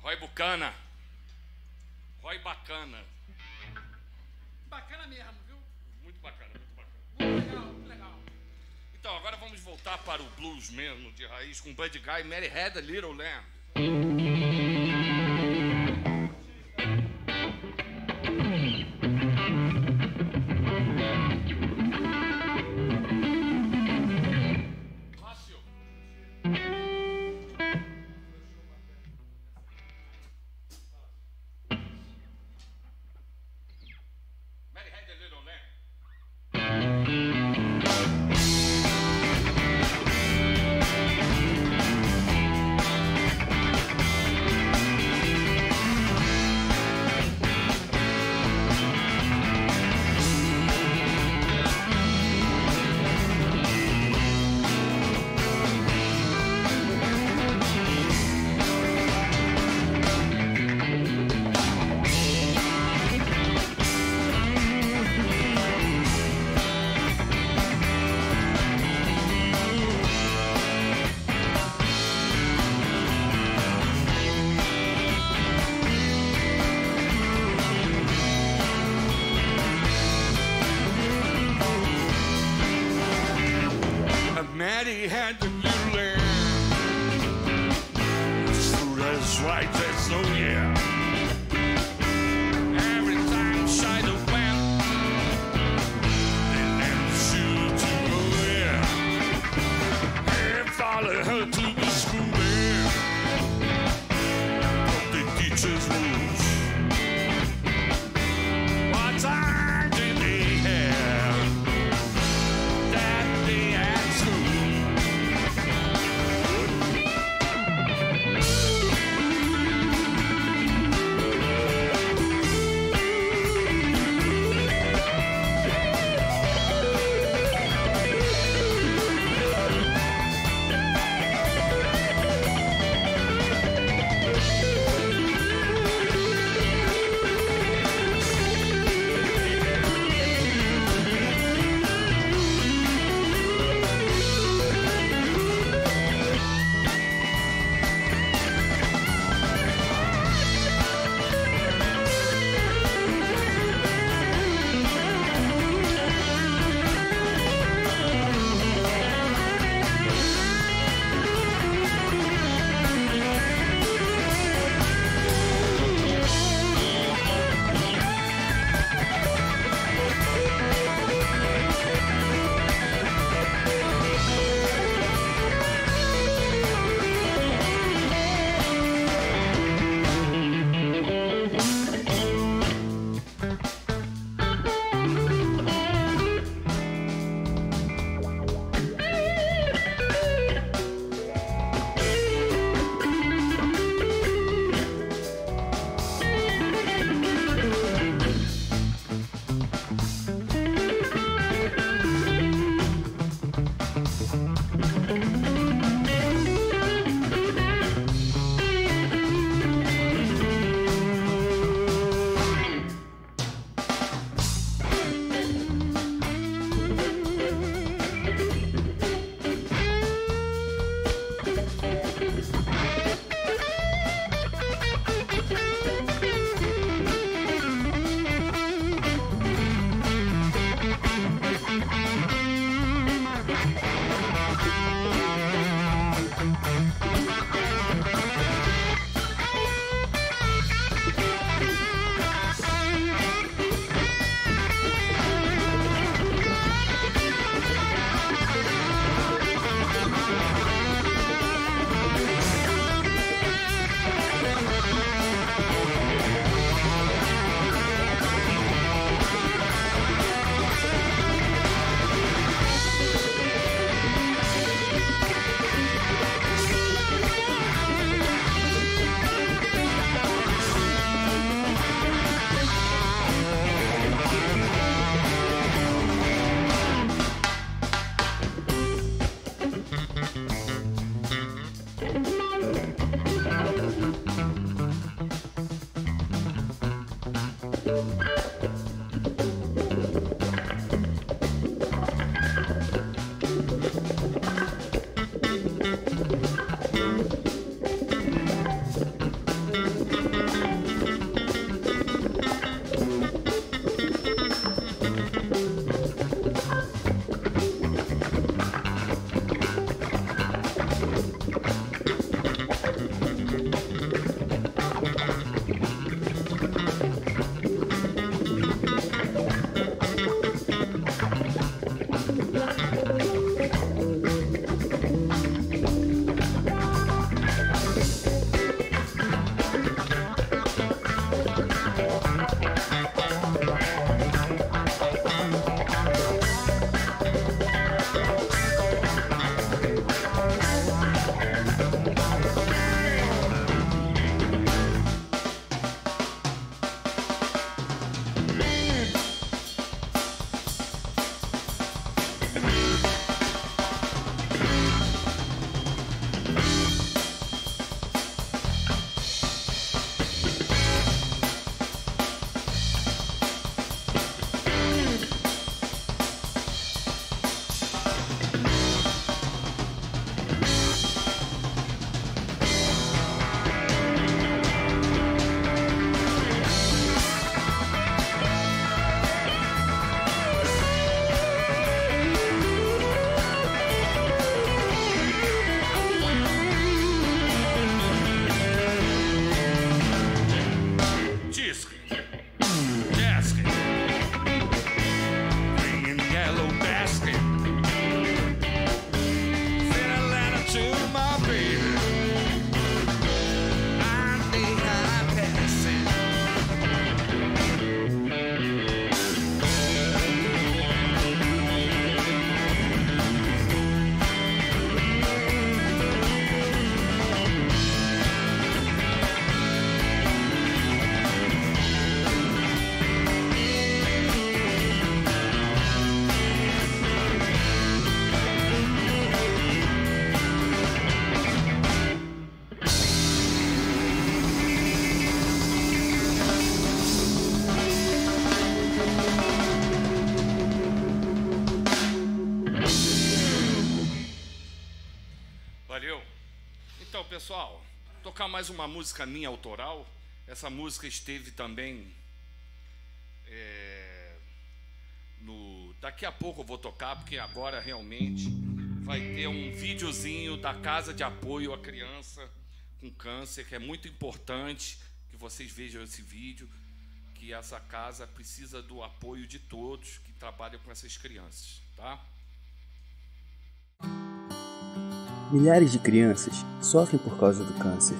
Roy Bucana. Roy bacana. Bacana mesmo, viu? Muito bacana, muito bacana. Muito legal, muito legal. Então, agora vamos voltar para o blues mesmo, de raiz, com Buddy Guy, Mary Had a Little Lamb. Fácil. Mary Had a Little Lamb. Maddie had the little lamb, smooth as white as snow, yeah. Every time she the went, they never shoot to go, yeah. They follow her to the school, yeah. But the teachers rules. What time did they have that they had school? Pessoal, tocar mais uma música minha autoral. Essa música esteve também é, no... Daqui a pouco eu vou tocar, porque agora realmente vai ter um videozinho da Casa de Apoio à Criança com Câncer, que é muito importante que vocês vejam esse vídeo, que essa casa precisa do apoio de todos que trabalham com essas crianças, tá? Milhares de crianças sofrem por causa do câncer.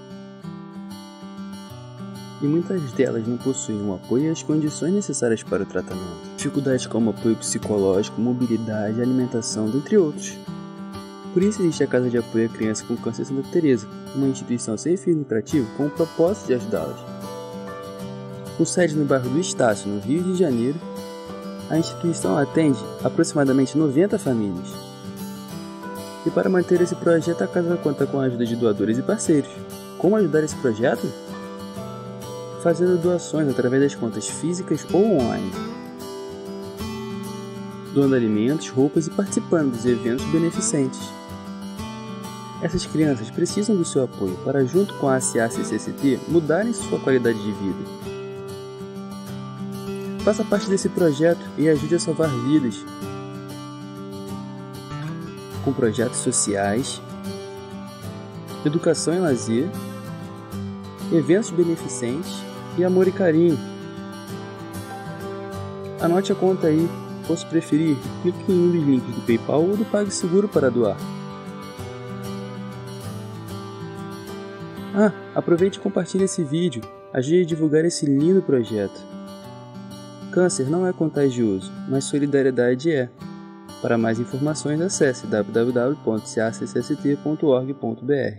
E muitas delas não possuem o apoio e as condições necessárias para o tratamento. Dificuldades como apoio psicológico, mobilidade, alimentação, dentre outros. Por isso existe a Casa de Apoio à Criança com Câncer Santa Teresa, uma instituição sem fins lucrativos com o propósito de ajudá-las. Com sede no bairro do Estácio, no Rio de Janeiro, a instituição atende aproximadamente noventa famílias. E para manter esse projeto, a casa conta com a ajuda de doadores e parceiros. Como ajudar esse projeto? Fazendo doações através das contas físicas ou online, doando alimentos, roupas e participando dos eventos beneficentes. Essas crianças precisam do seu apoio para, junto com a C A C C S T, mudarem sua qualidade de vida. Faça parte desse projeto e ajude a salvar vidas, com projetos sociais, educação e lazer, eventos beneficentes e amor e carinho. Anote a conta aí, ou se preferir, clique em um dos links do PayPal ou do PagSeguro para doar. Ah, aproveite e compartilhe esse vídeo, ajude a divulgar esse lindo projeto. Câncer não é contagioso, mas solidariedade é. Para mais informações, acesse w w w ponto c a c c s t ponto org ponto b r.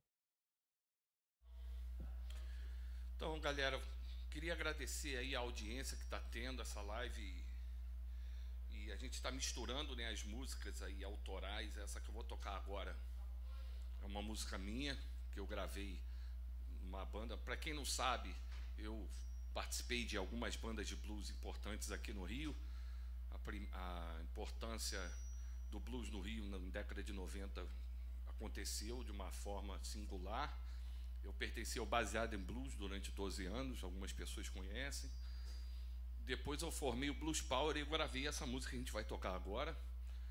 Então, galera, queria agradecer aí a audiência que está tendo essa live e, e a gente está misturando, né, as músicas aí autorais. Essa que eu vou tocar agora é uma música minha que eu gravei numa banda. Para quem não sabe, eu participei de algumas bandas de blues importantes aqui no Rio. A importância do blues no Rio na década de noventa aconteceu de uma forma singular. Eu pertenci ao Baseado em Blues durante doze anos, algumas pessoas conhecem. Depois eu formei o Blues Power e eu gravei essa música que a gente vai tocar agora.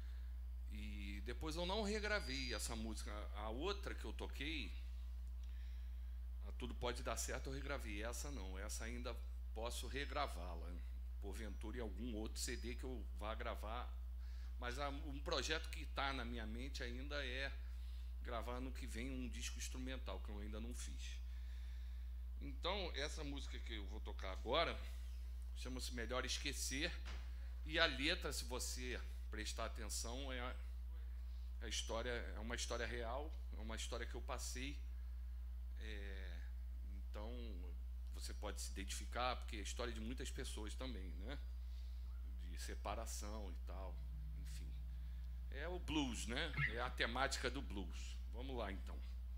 E depois eu não regravei essa música. A outra que eu toquei Tudo Pode Dar Certo eu regravei. Essa não, essa ainda posso regravá-la, porventura em algum outro C D que eu vá gravar. Mas a, um projeto que está na minha mente ainda é gravar ano que vem um disco instrumental, que eu ainda não fiz. Então, essa música que eu vou tocar agora chama-se Melhor Esquecer, e a letra, se você prestar atenção, é a, a história, é uma história real, é uma história que eu passei. É, então, você pode se identificar, porque é a história de muitas pessoas também, né? De separação e tal, enfim. É o blues, né? É a temática do blues. Vamos lá, então.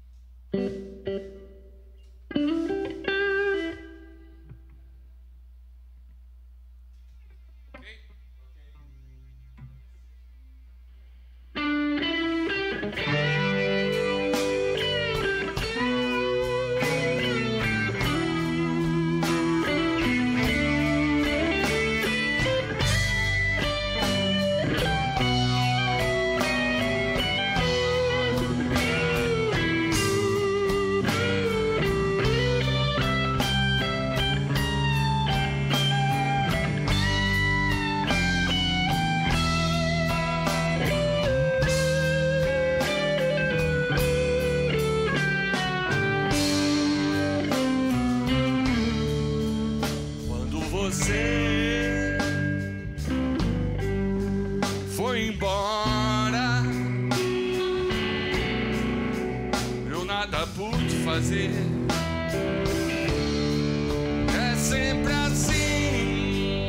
É sempre assim,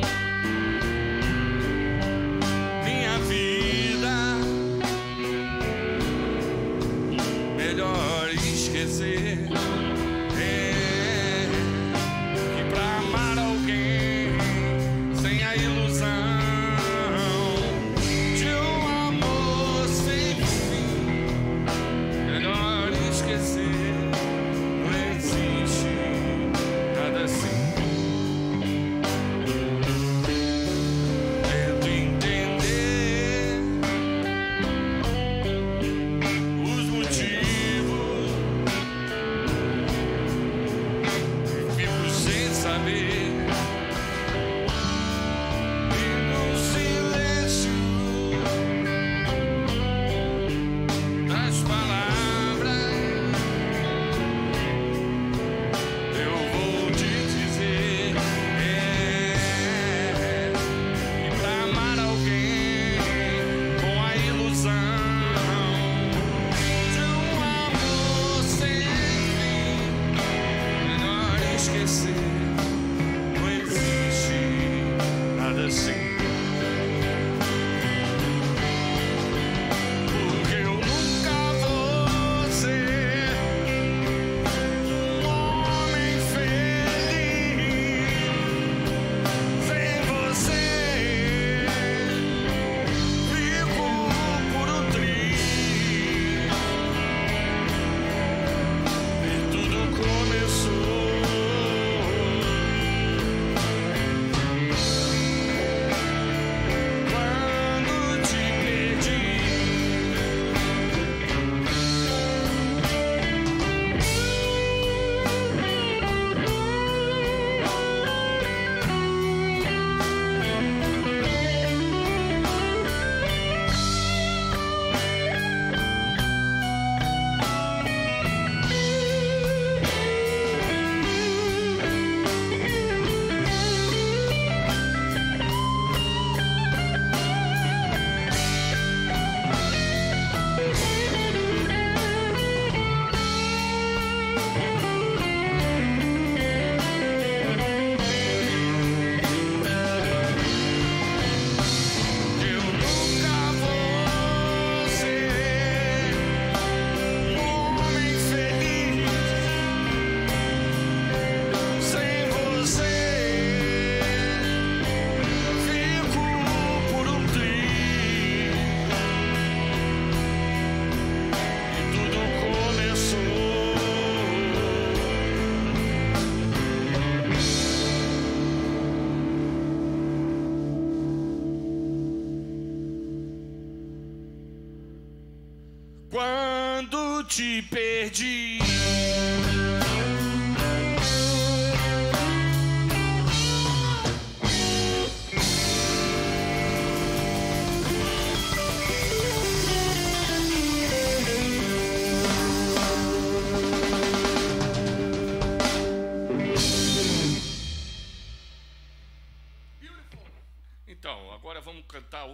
minha vida. Melhor esquecer. É que pra amar alguém sem a ilusão de um amor sem fim, melhor esquecer. Quando te perdi.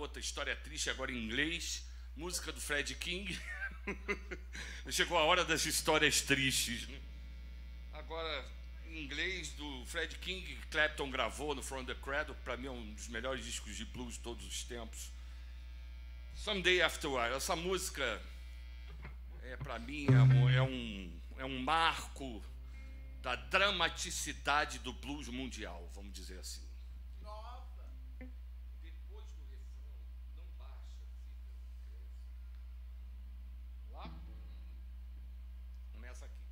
outra história triste agora em inglês, música do Fred King. Chegou a hora das histórias tristes, né? Agora, em inglês, do Fred King, Clapton gravou no From the Cradle, para mim é um dos melhores discos de blues de todos os tempos. Someday After a While. Essa música, é, para mim, é um, é, um, é um marco da dramaticidade do blues mundial, vamos dizer assim. Depois do refrão, não baixa, fica... Lá? Começa aqui.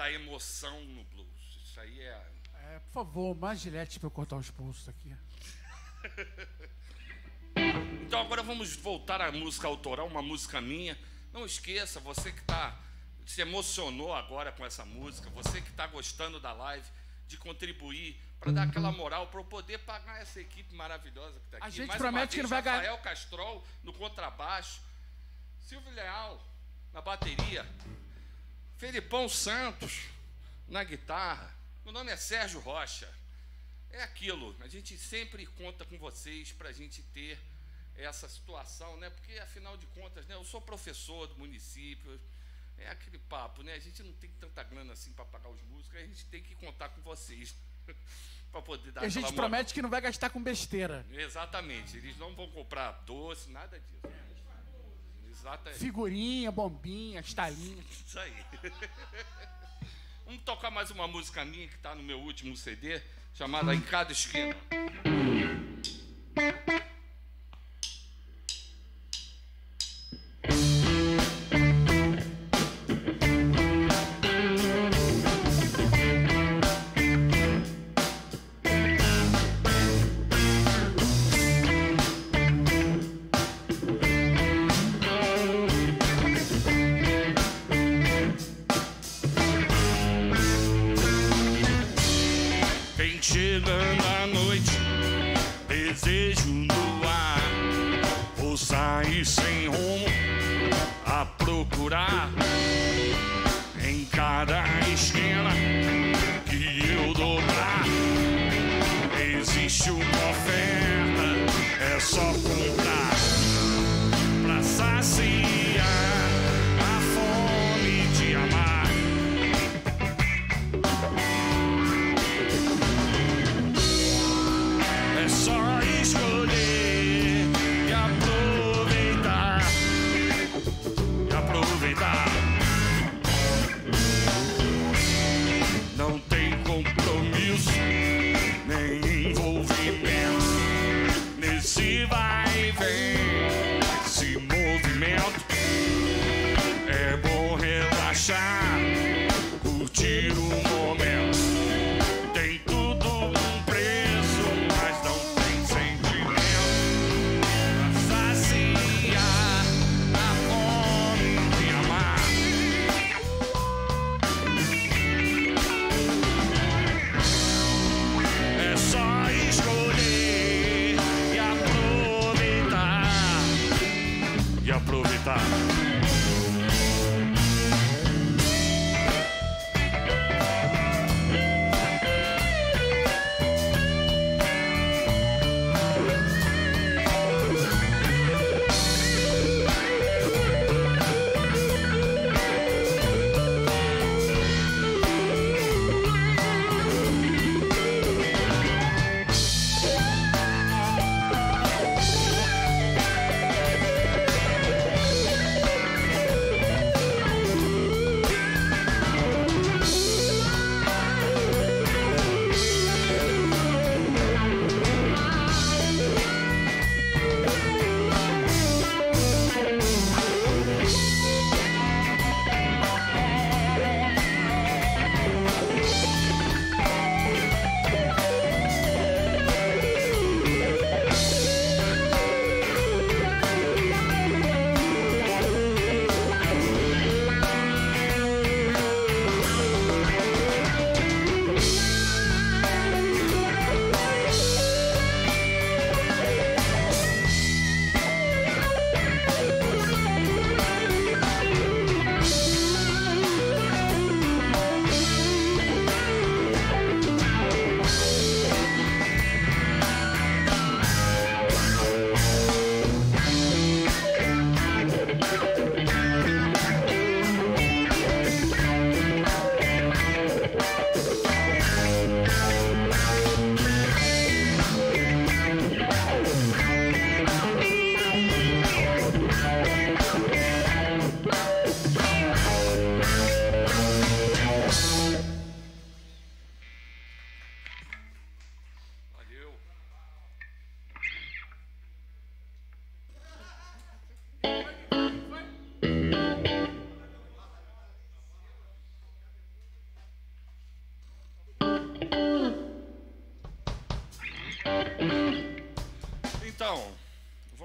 botar emoção no blues. Isso aí é... É, por favor, mais gilete para eu cortar os pulsos aqui. Então agora vamos voltar à música autoral, uma música minha. Não esqueça, você que tá, se emocionou agora com essa música, você que está gostando da live, de contribuir para dar aquela moral, para eu poder pagar essa equipe maravilhosa que está aqui. A gente Mais promete uma vez, que não vai ganhar. Rafael Castrol no contrabaixo, Silvio Leal na bateria, Felipão Santos na guitarra. Meu nome é Sérgio Rocha. É aquilo, a gente sempre conta com vocês para a gente ter essa situação, né? Porque, afinal de contas, né, eu sou professor do município, é aquele papo, né? A gente não tem tanta grana assim para pagar os músicos, a gente tem que contar com vocês para poder dar E a gente moral. promete que não vai gastar com besteira. Exatamente, eles não vão comprar doce, nada disso. Exatamente. Figurinha, bombinha, estalinha. Isso aí. Vamos tocar mais uma música minha que está no meu último C D, chamada Em Cada Esquina. Chegando a noite, desejo no ar, vou sair sem rumo a procurar em cada esquina que eu dobrar. Existe uma oferta, é só comprar pra saciar a fome de amar. É só escolher e aproveitar, e aproveitar. Não tem compromisso, nem envolvimento nesse vai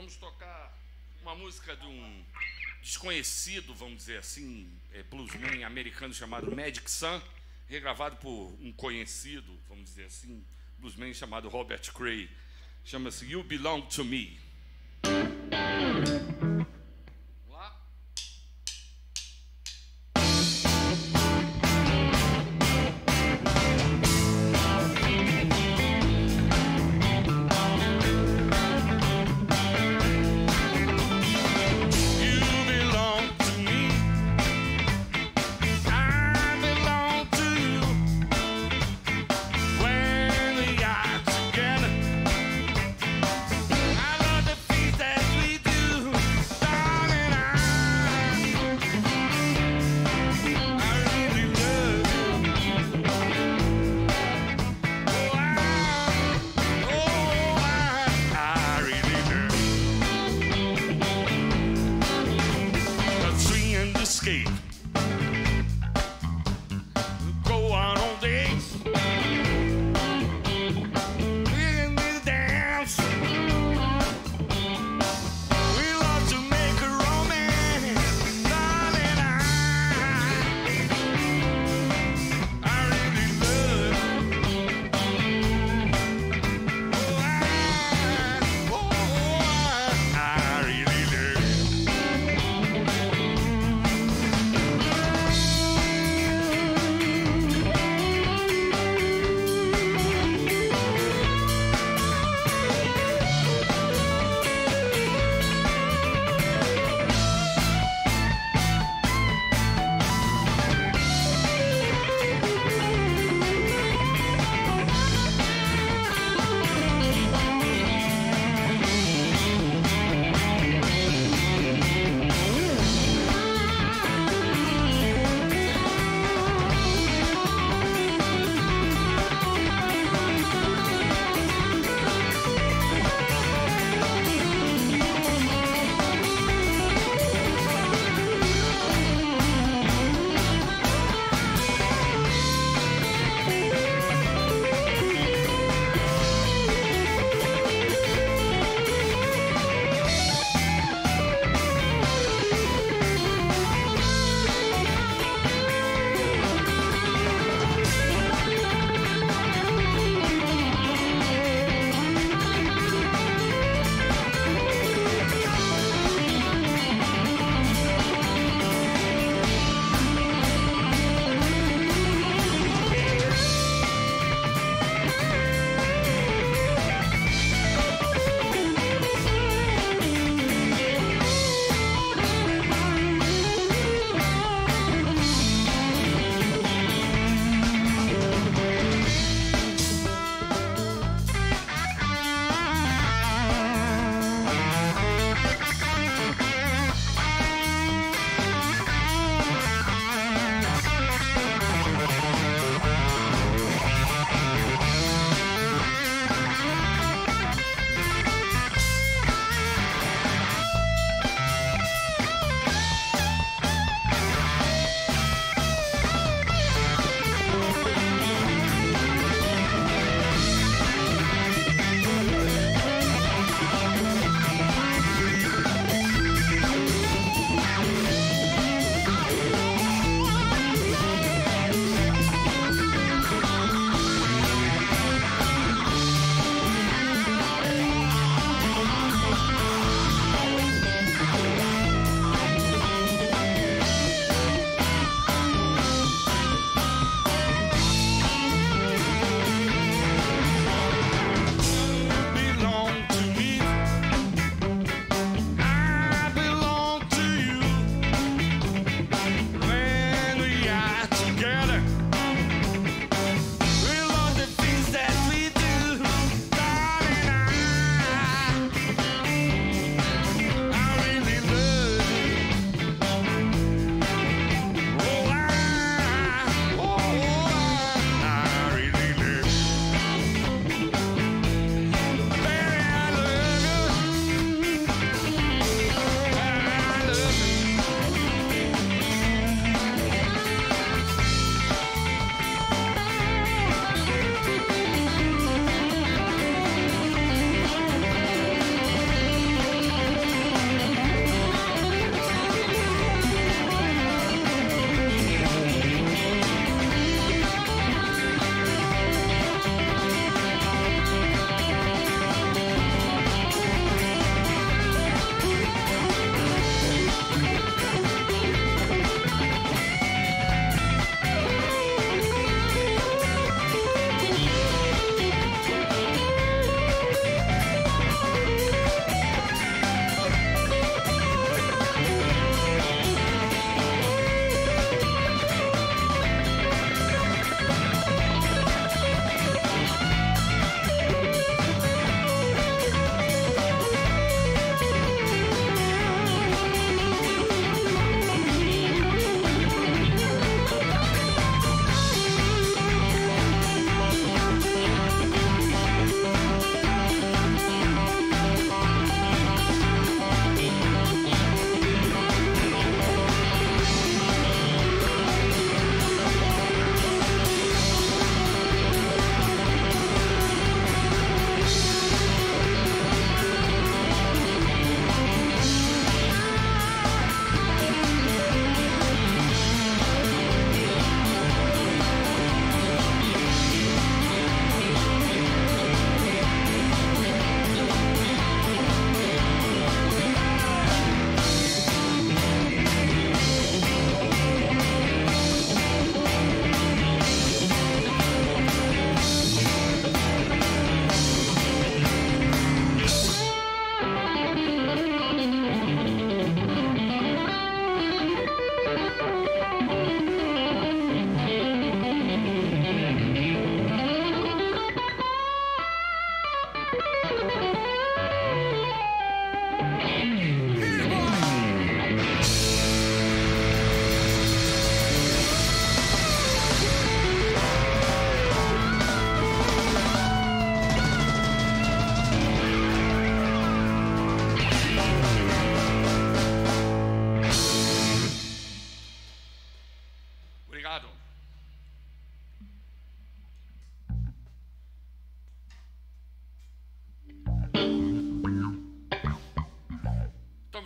vamos tocar uma música de um desconhecido, vamos dizer assim, é, bluesman americano chamado Magic Sun, regravado por um conhecido, vamos dizer assim, bluesman chamado Robert Cray. Chama-se You Belong to Me. I love the feet that we do.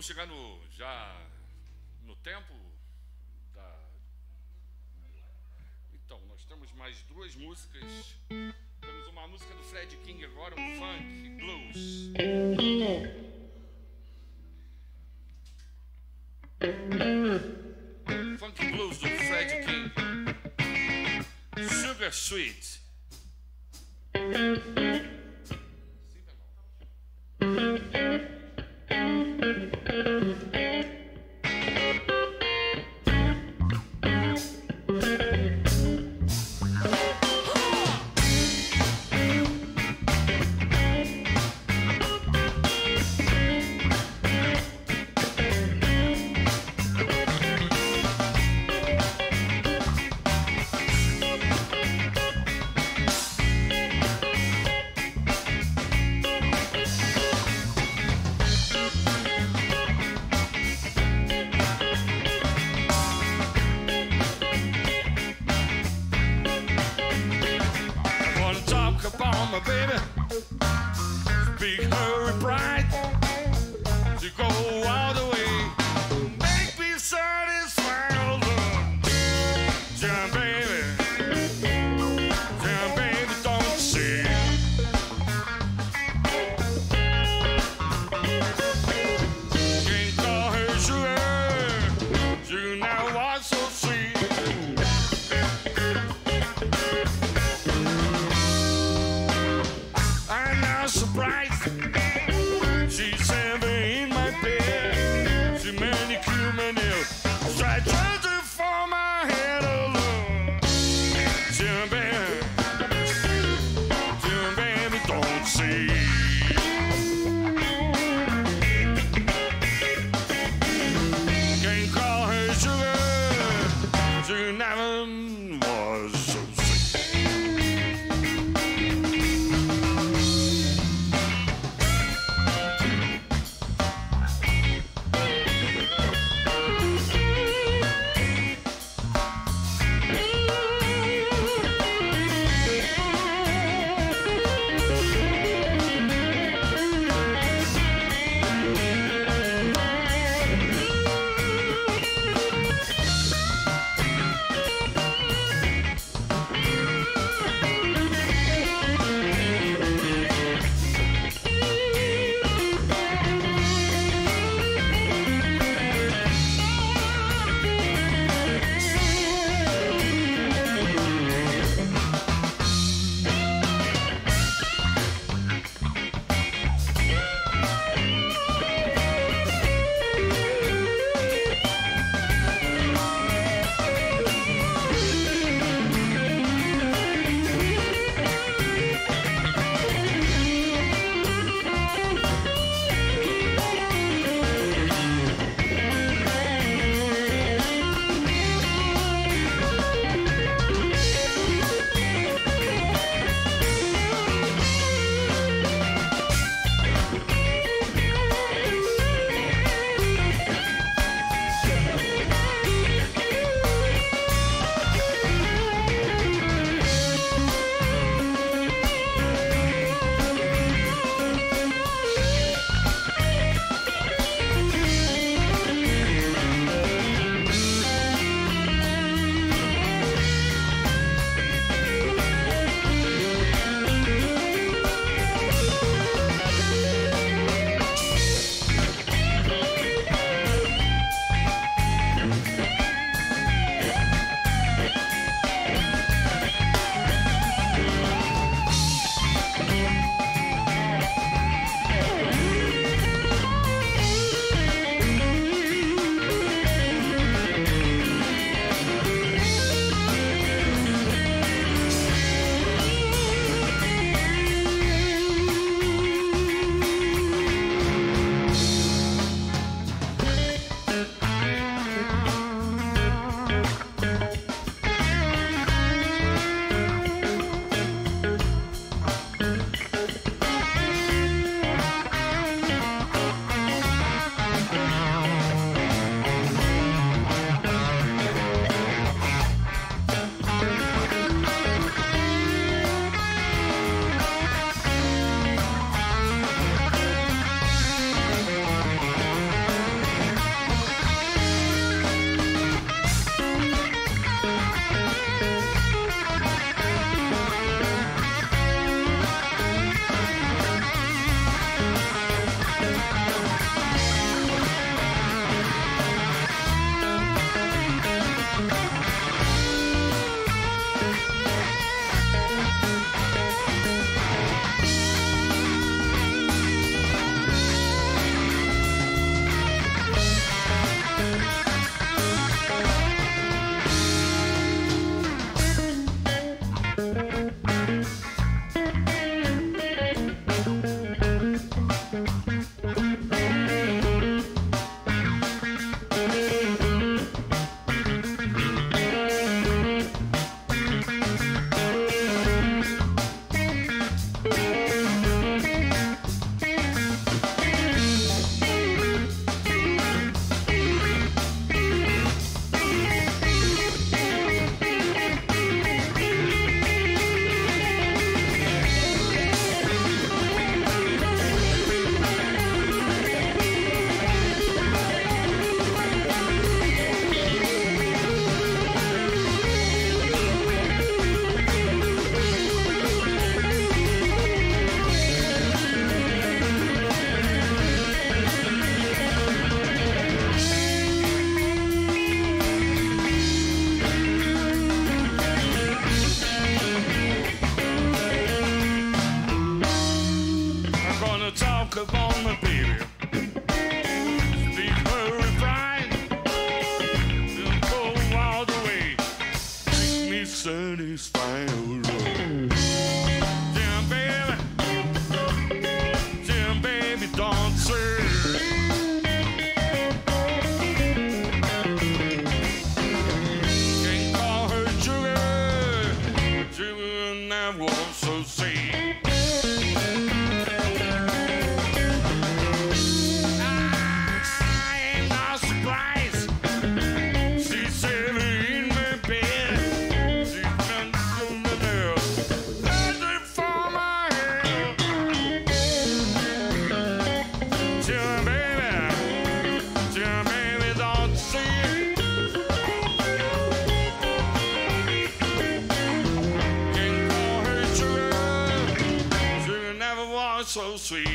vamos chegar no, já no tempo da... Então, nós temos mais duas músicas. Temos uma música do Fred King agora, um funk, blues. Funk blues do Fred King. Sugar Sweet. I know was so sweet. I ain't not surprised. She's sitting in my bed. She's done on the door. Nothing for my head. Tell me, baby, tell me, baby, don't you see? Can't call her sugar. Sugar never was so sweet.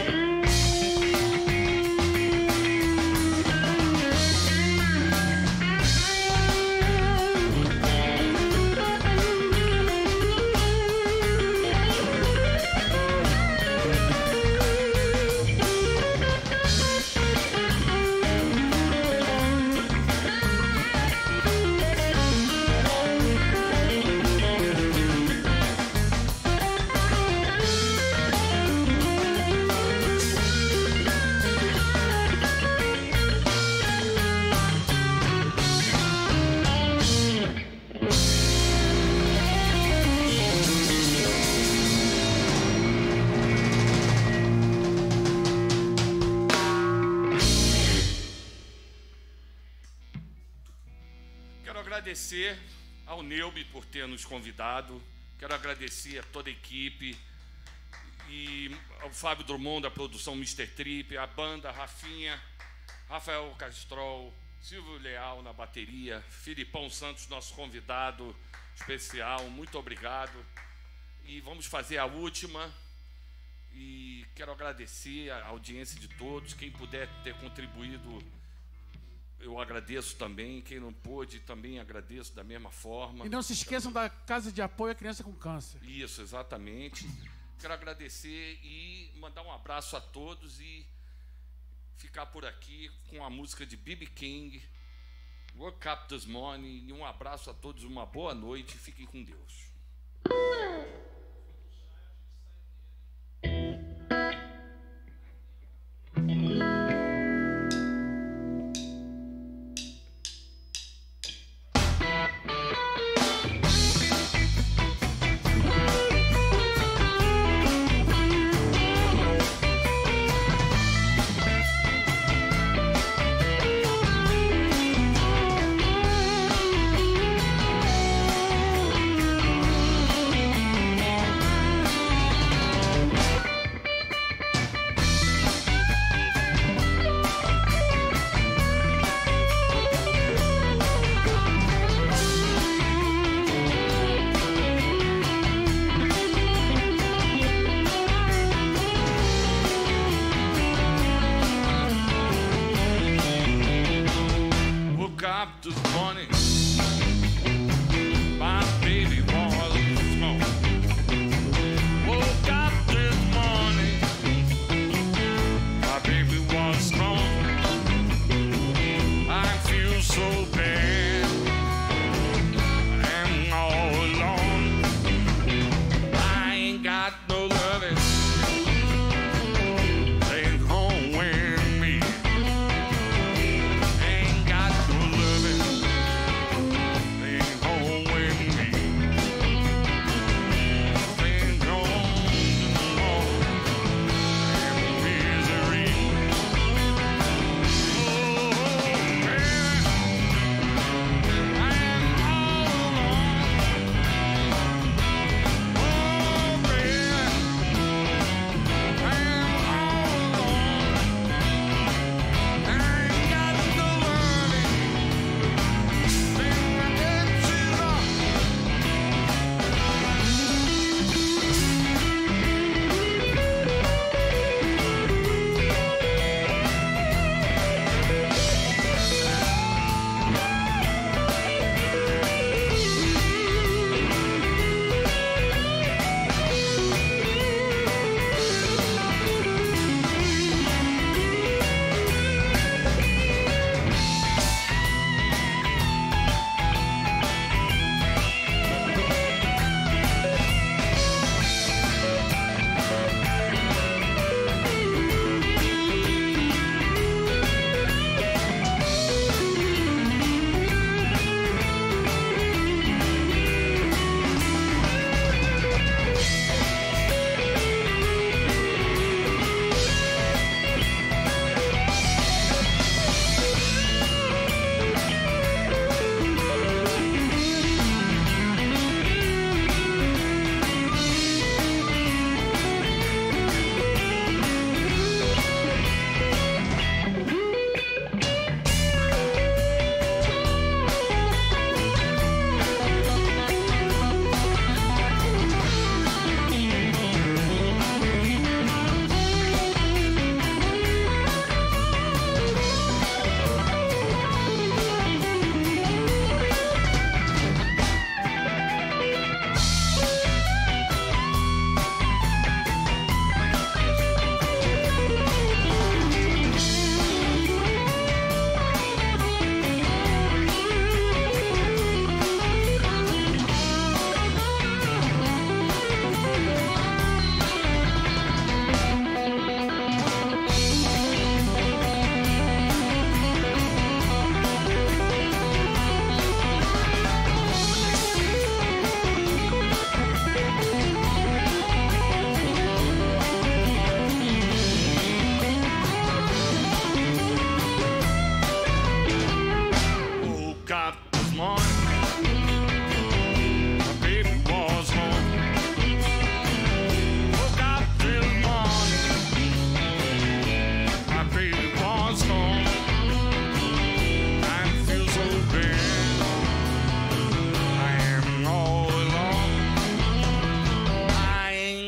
Quero agradecer ao Neubi por ter nos convidado. Quero agradecer a toda a equipe e ao Fábio Drummond da produção mister Trip, a banda Rafinha, Rafael Castrol, Silvio Leal na bateria, Filipão Santos, nosso convidado especial. Muito obrigado. E vamos fazer a última. E quero agradecer a audiência de todos. Quem puder ter contribuído, eu agradeço também. Quem não pôde, também agradeço da mesma forma. E não se esqueçam da Casa de Apoio à Criança com Câncer. Isso, exatamente. Quero agradecer e mandar um abraço a todos e ficar por aqui com a música de B B King, Woke Up This Morning. E um abraço a todos, uma boa noite e fiquem com Deus.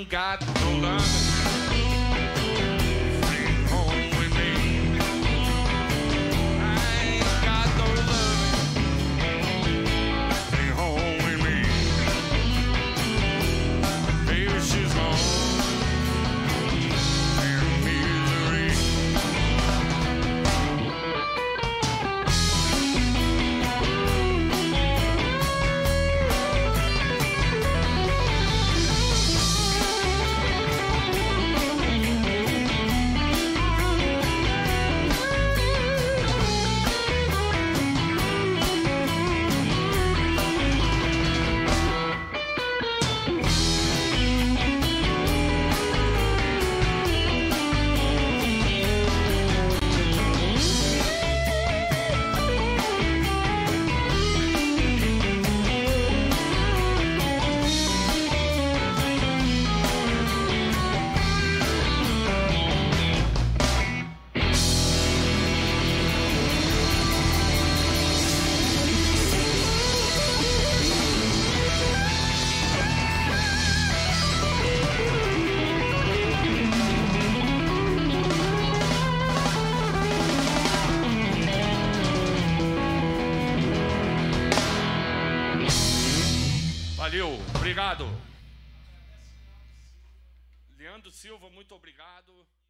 ain't got no love. Stay home with me. I ain't got no love. Stay home with me. Baby, she's gone. In misery. Valeu, obrigado. Leandro Silva, muito obrigado.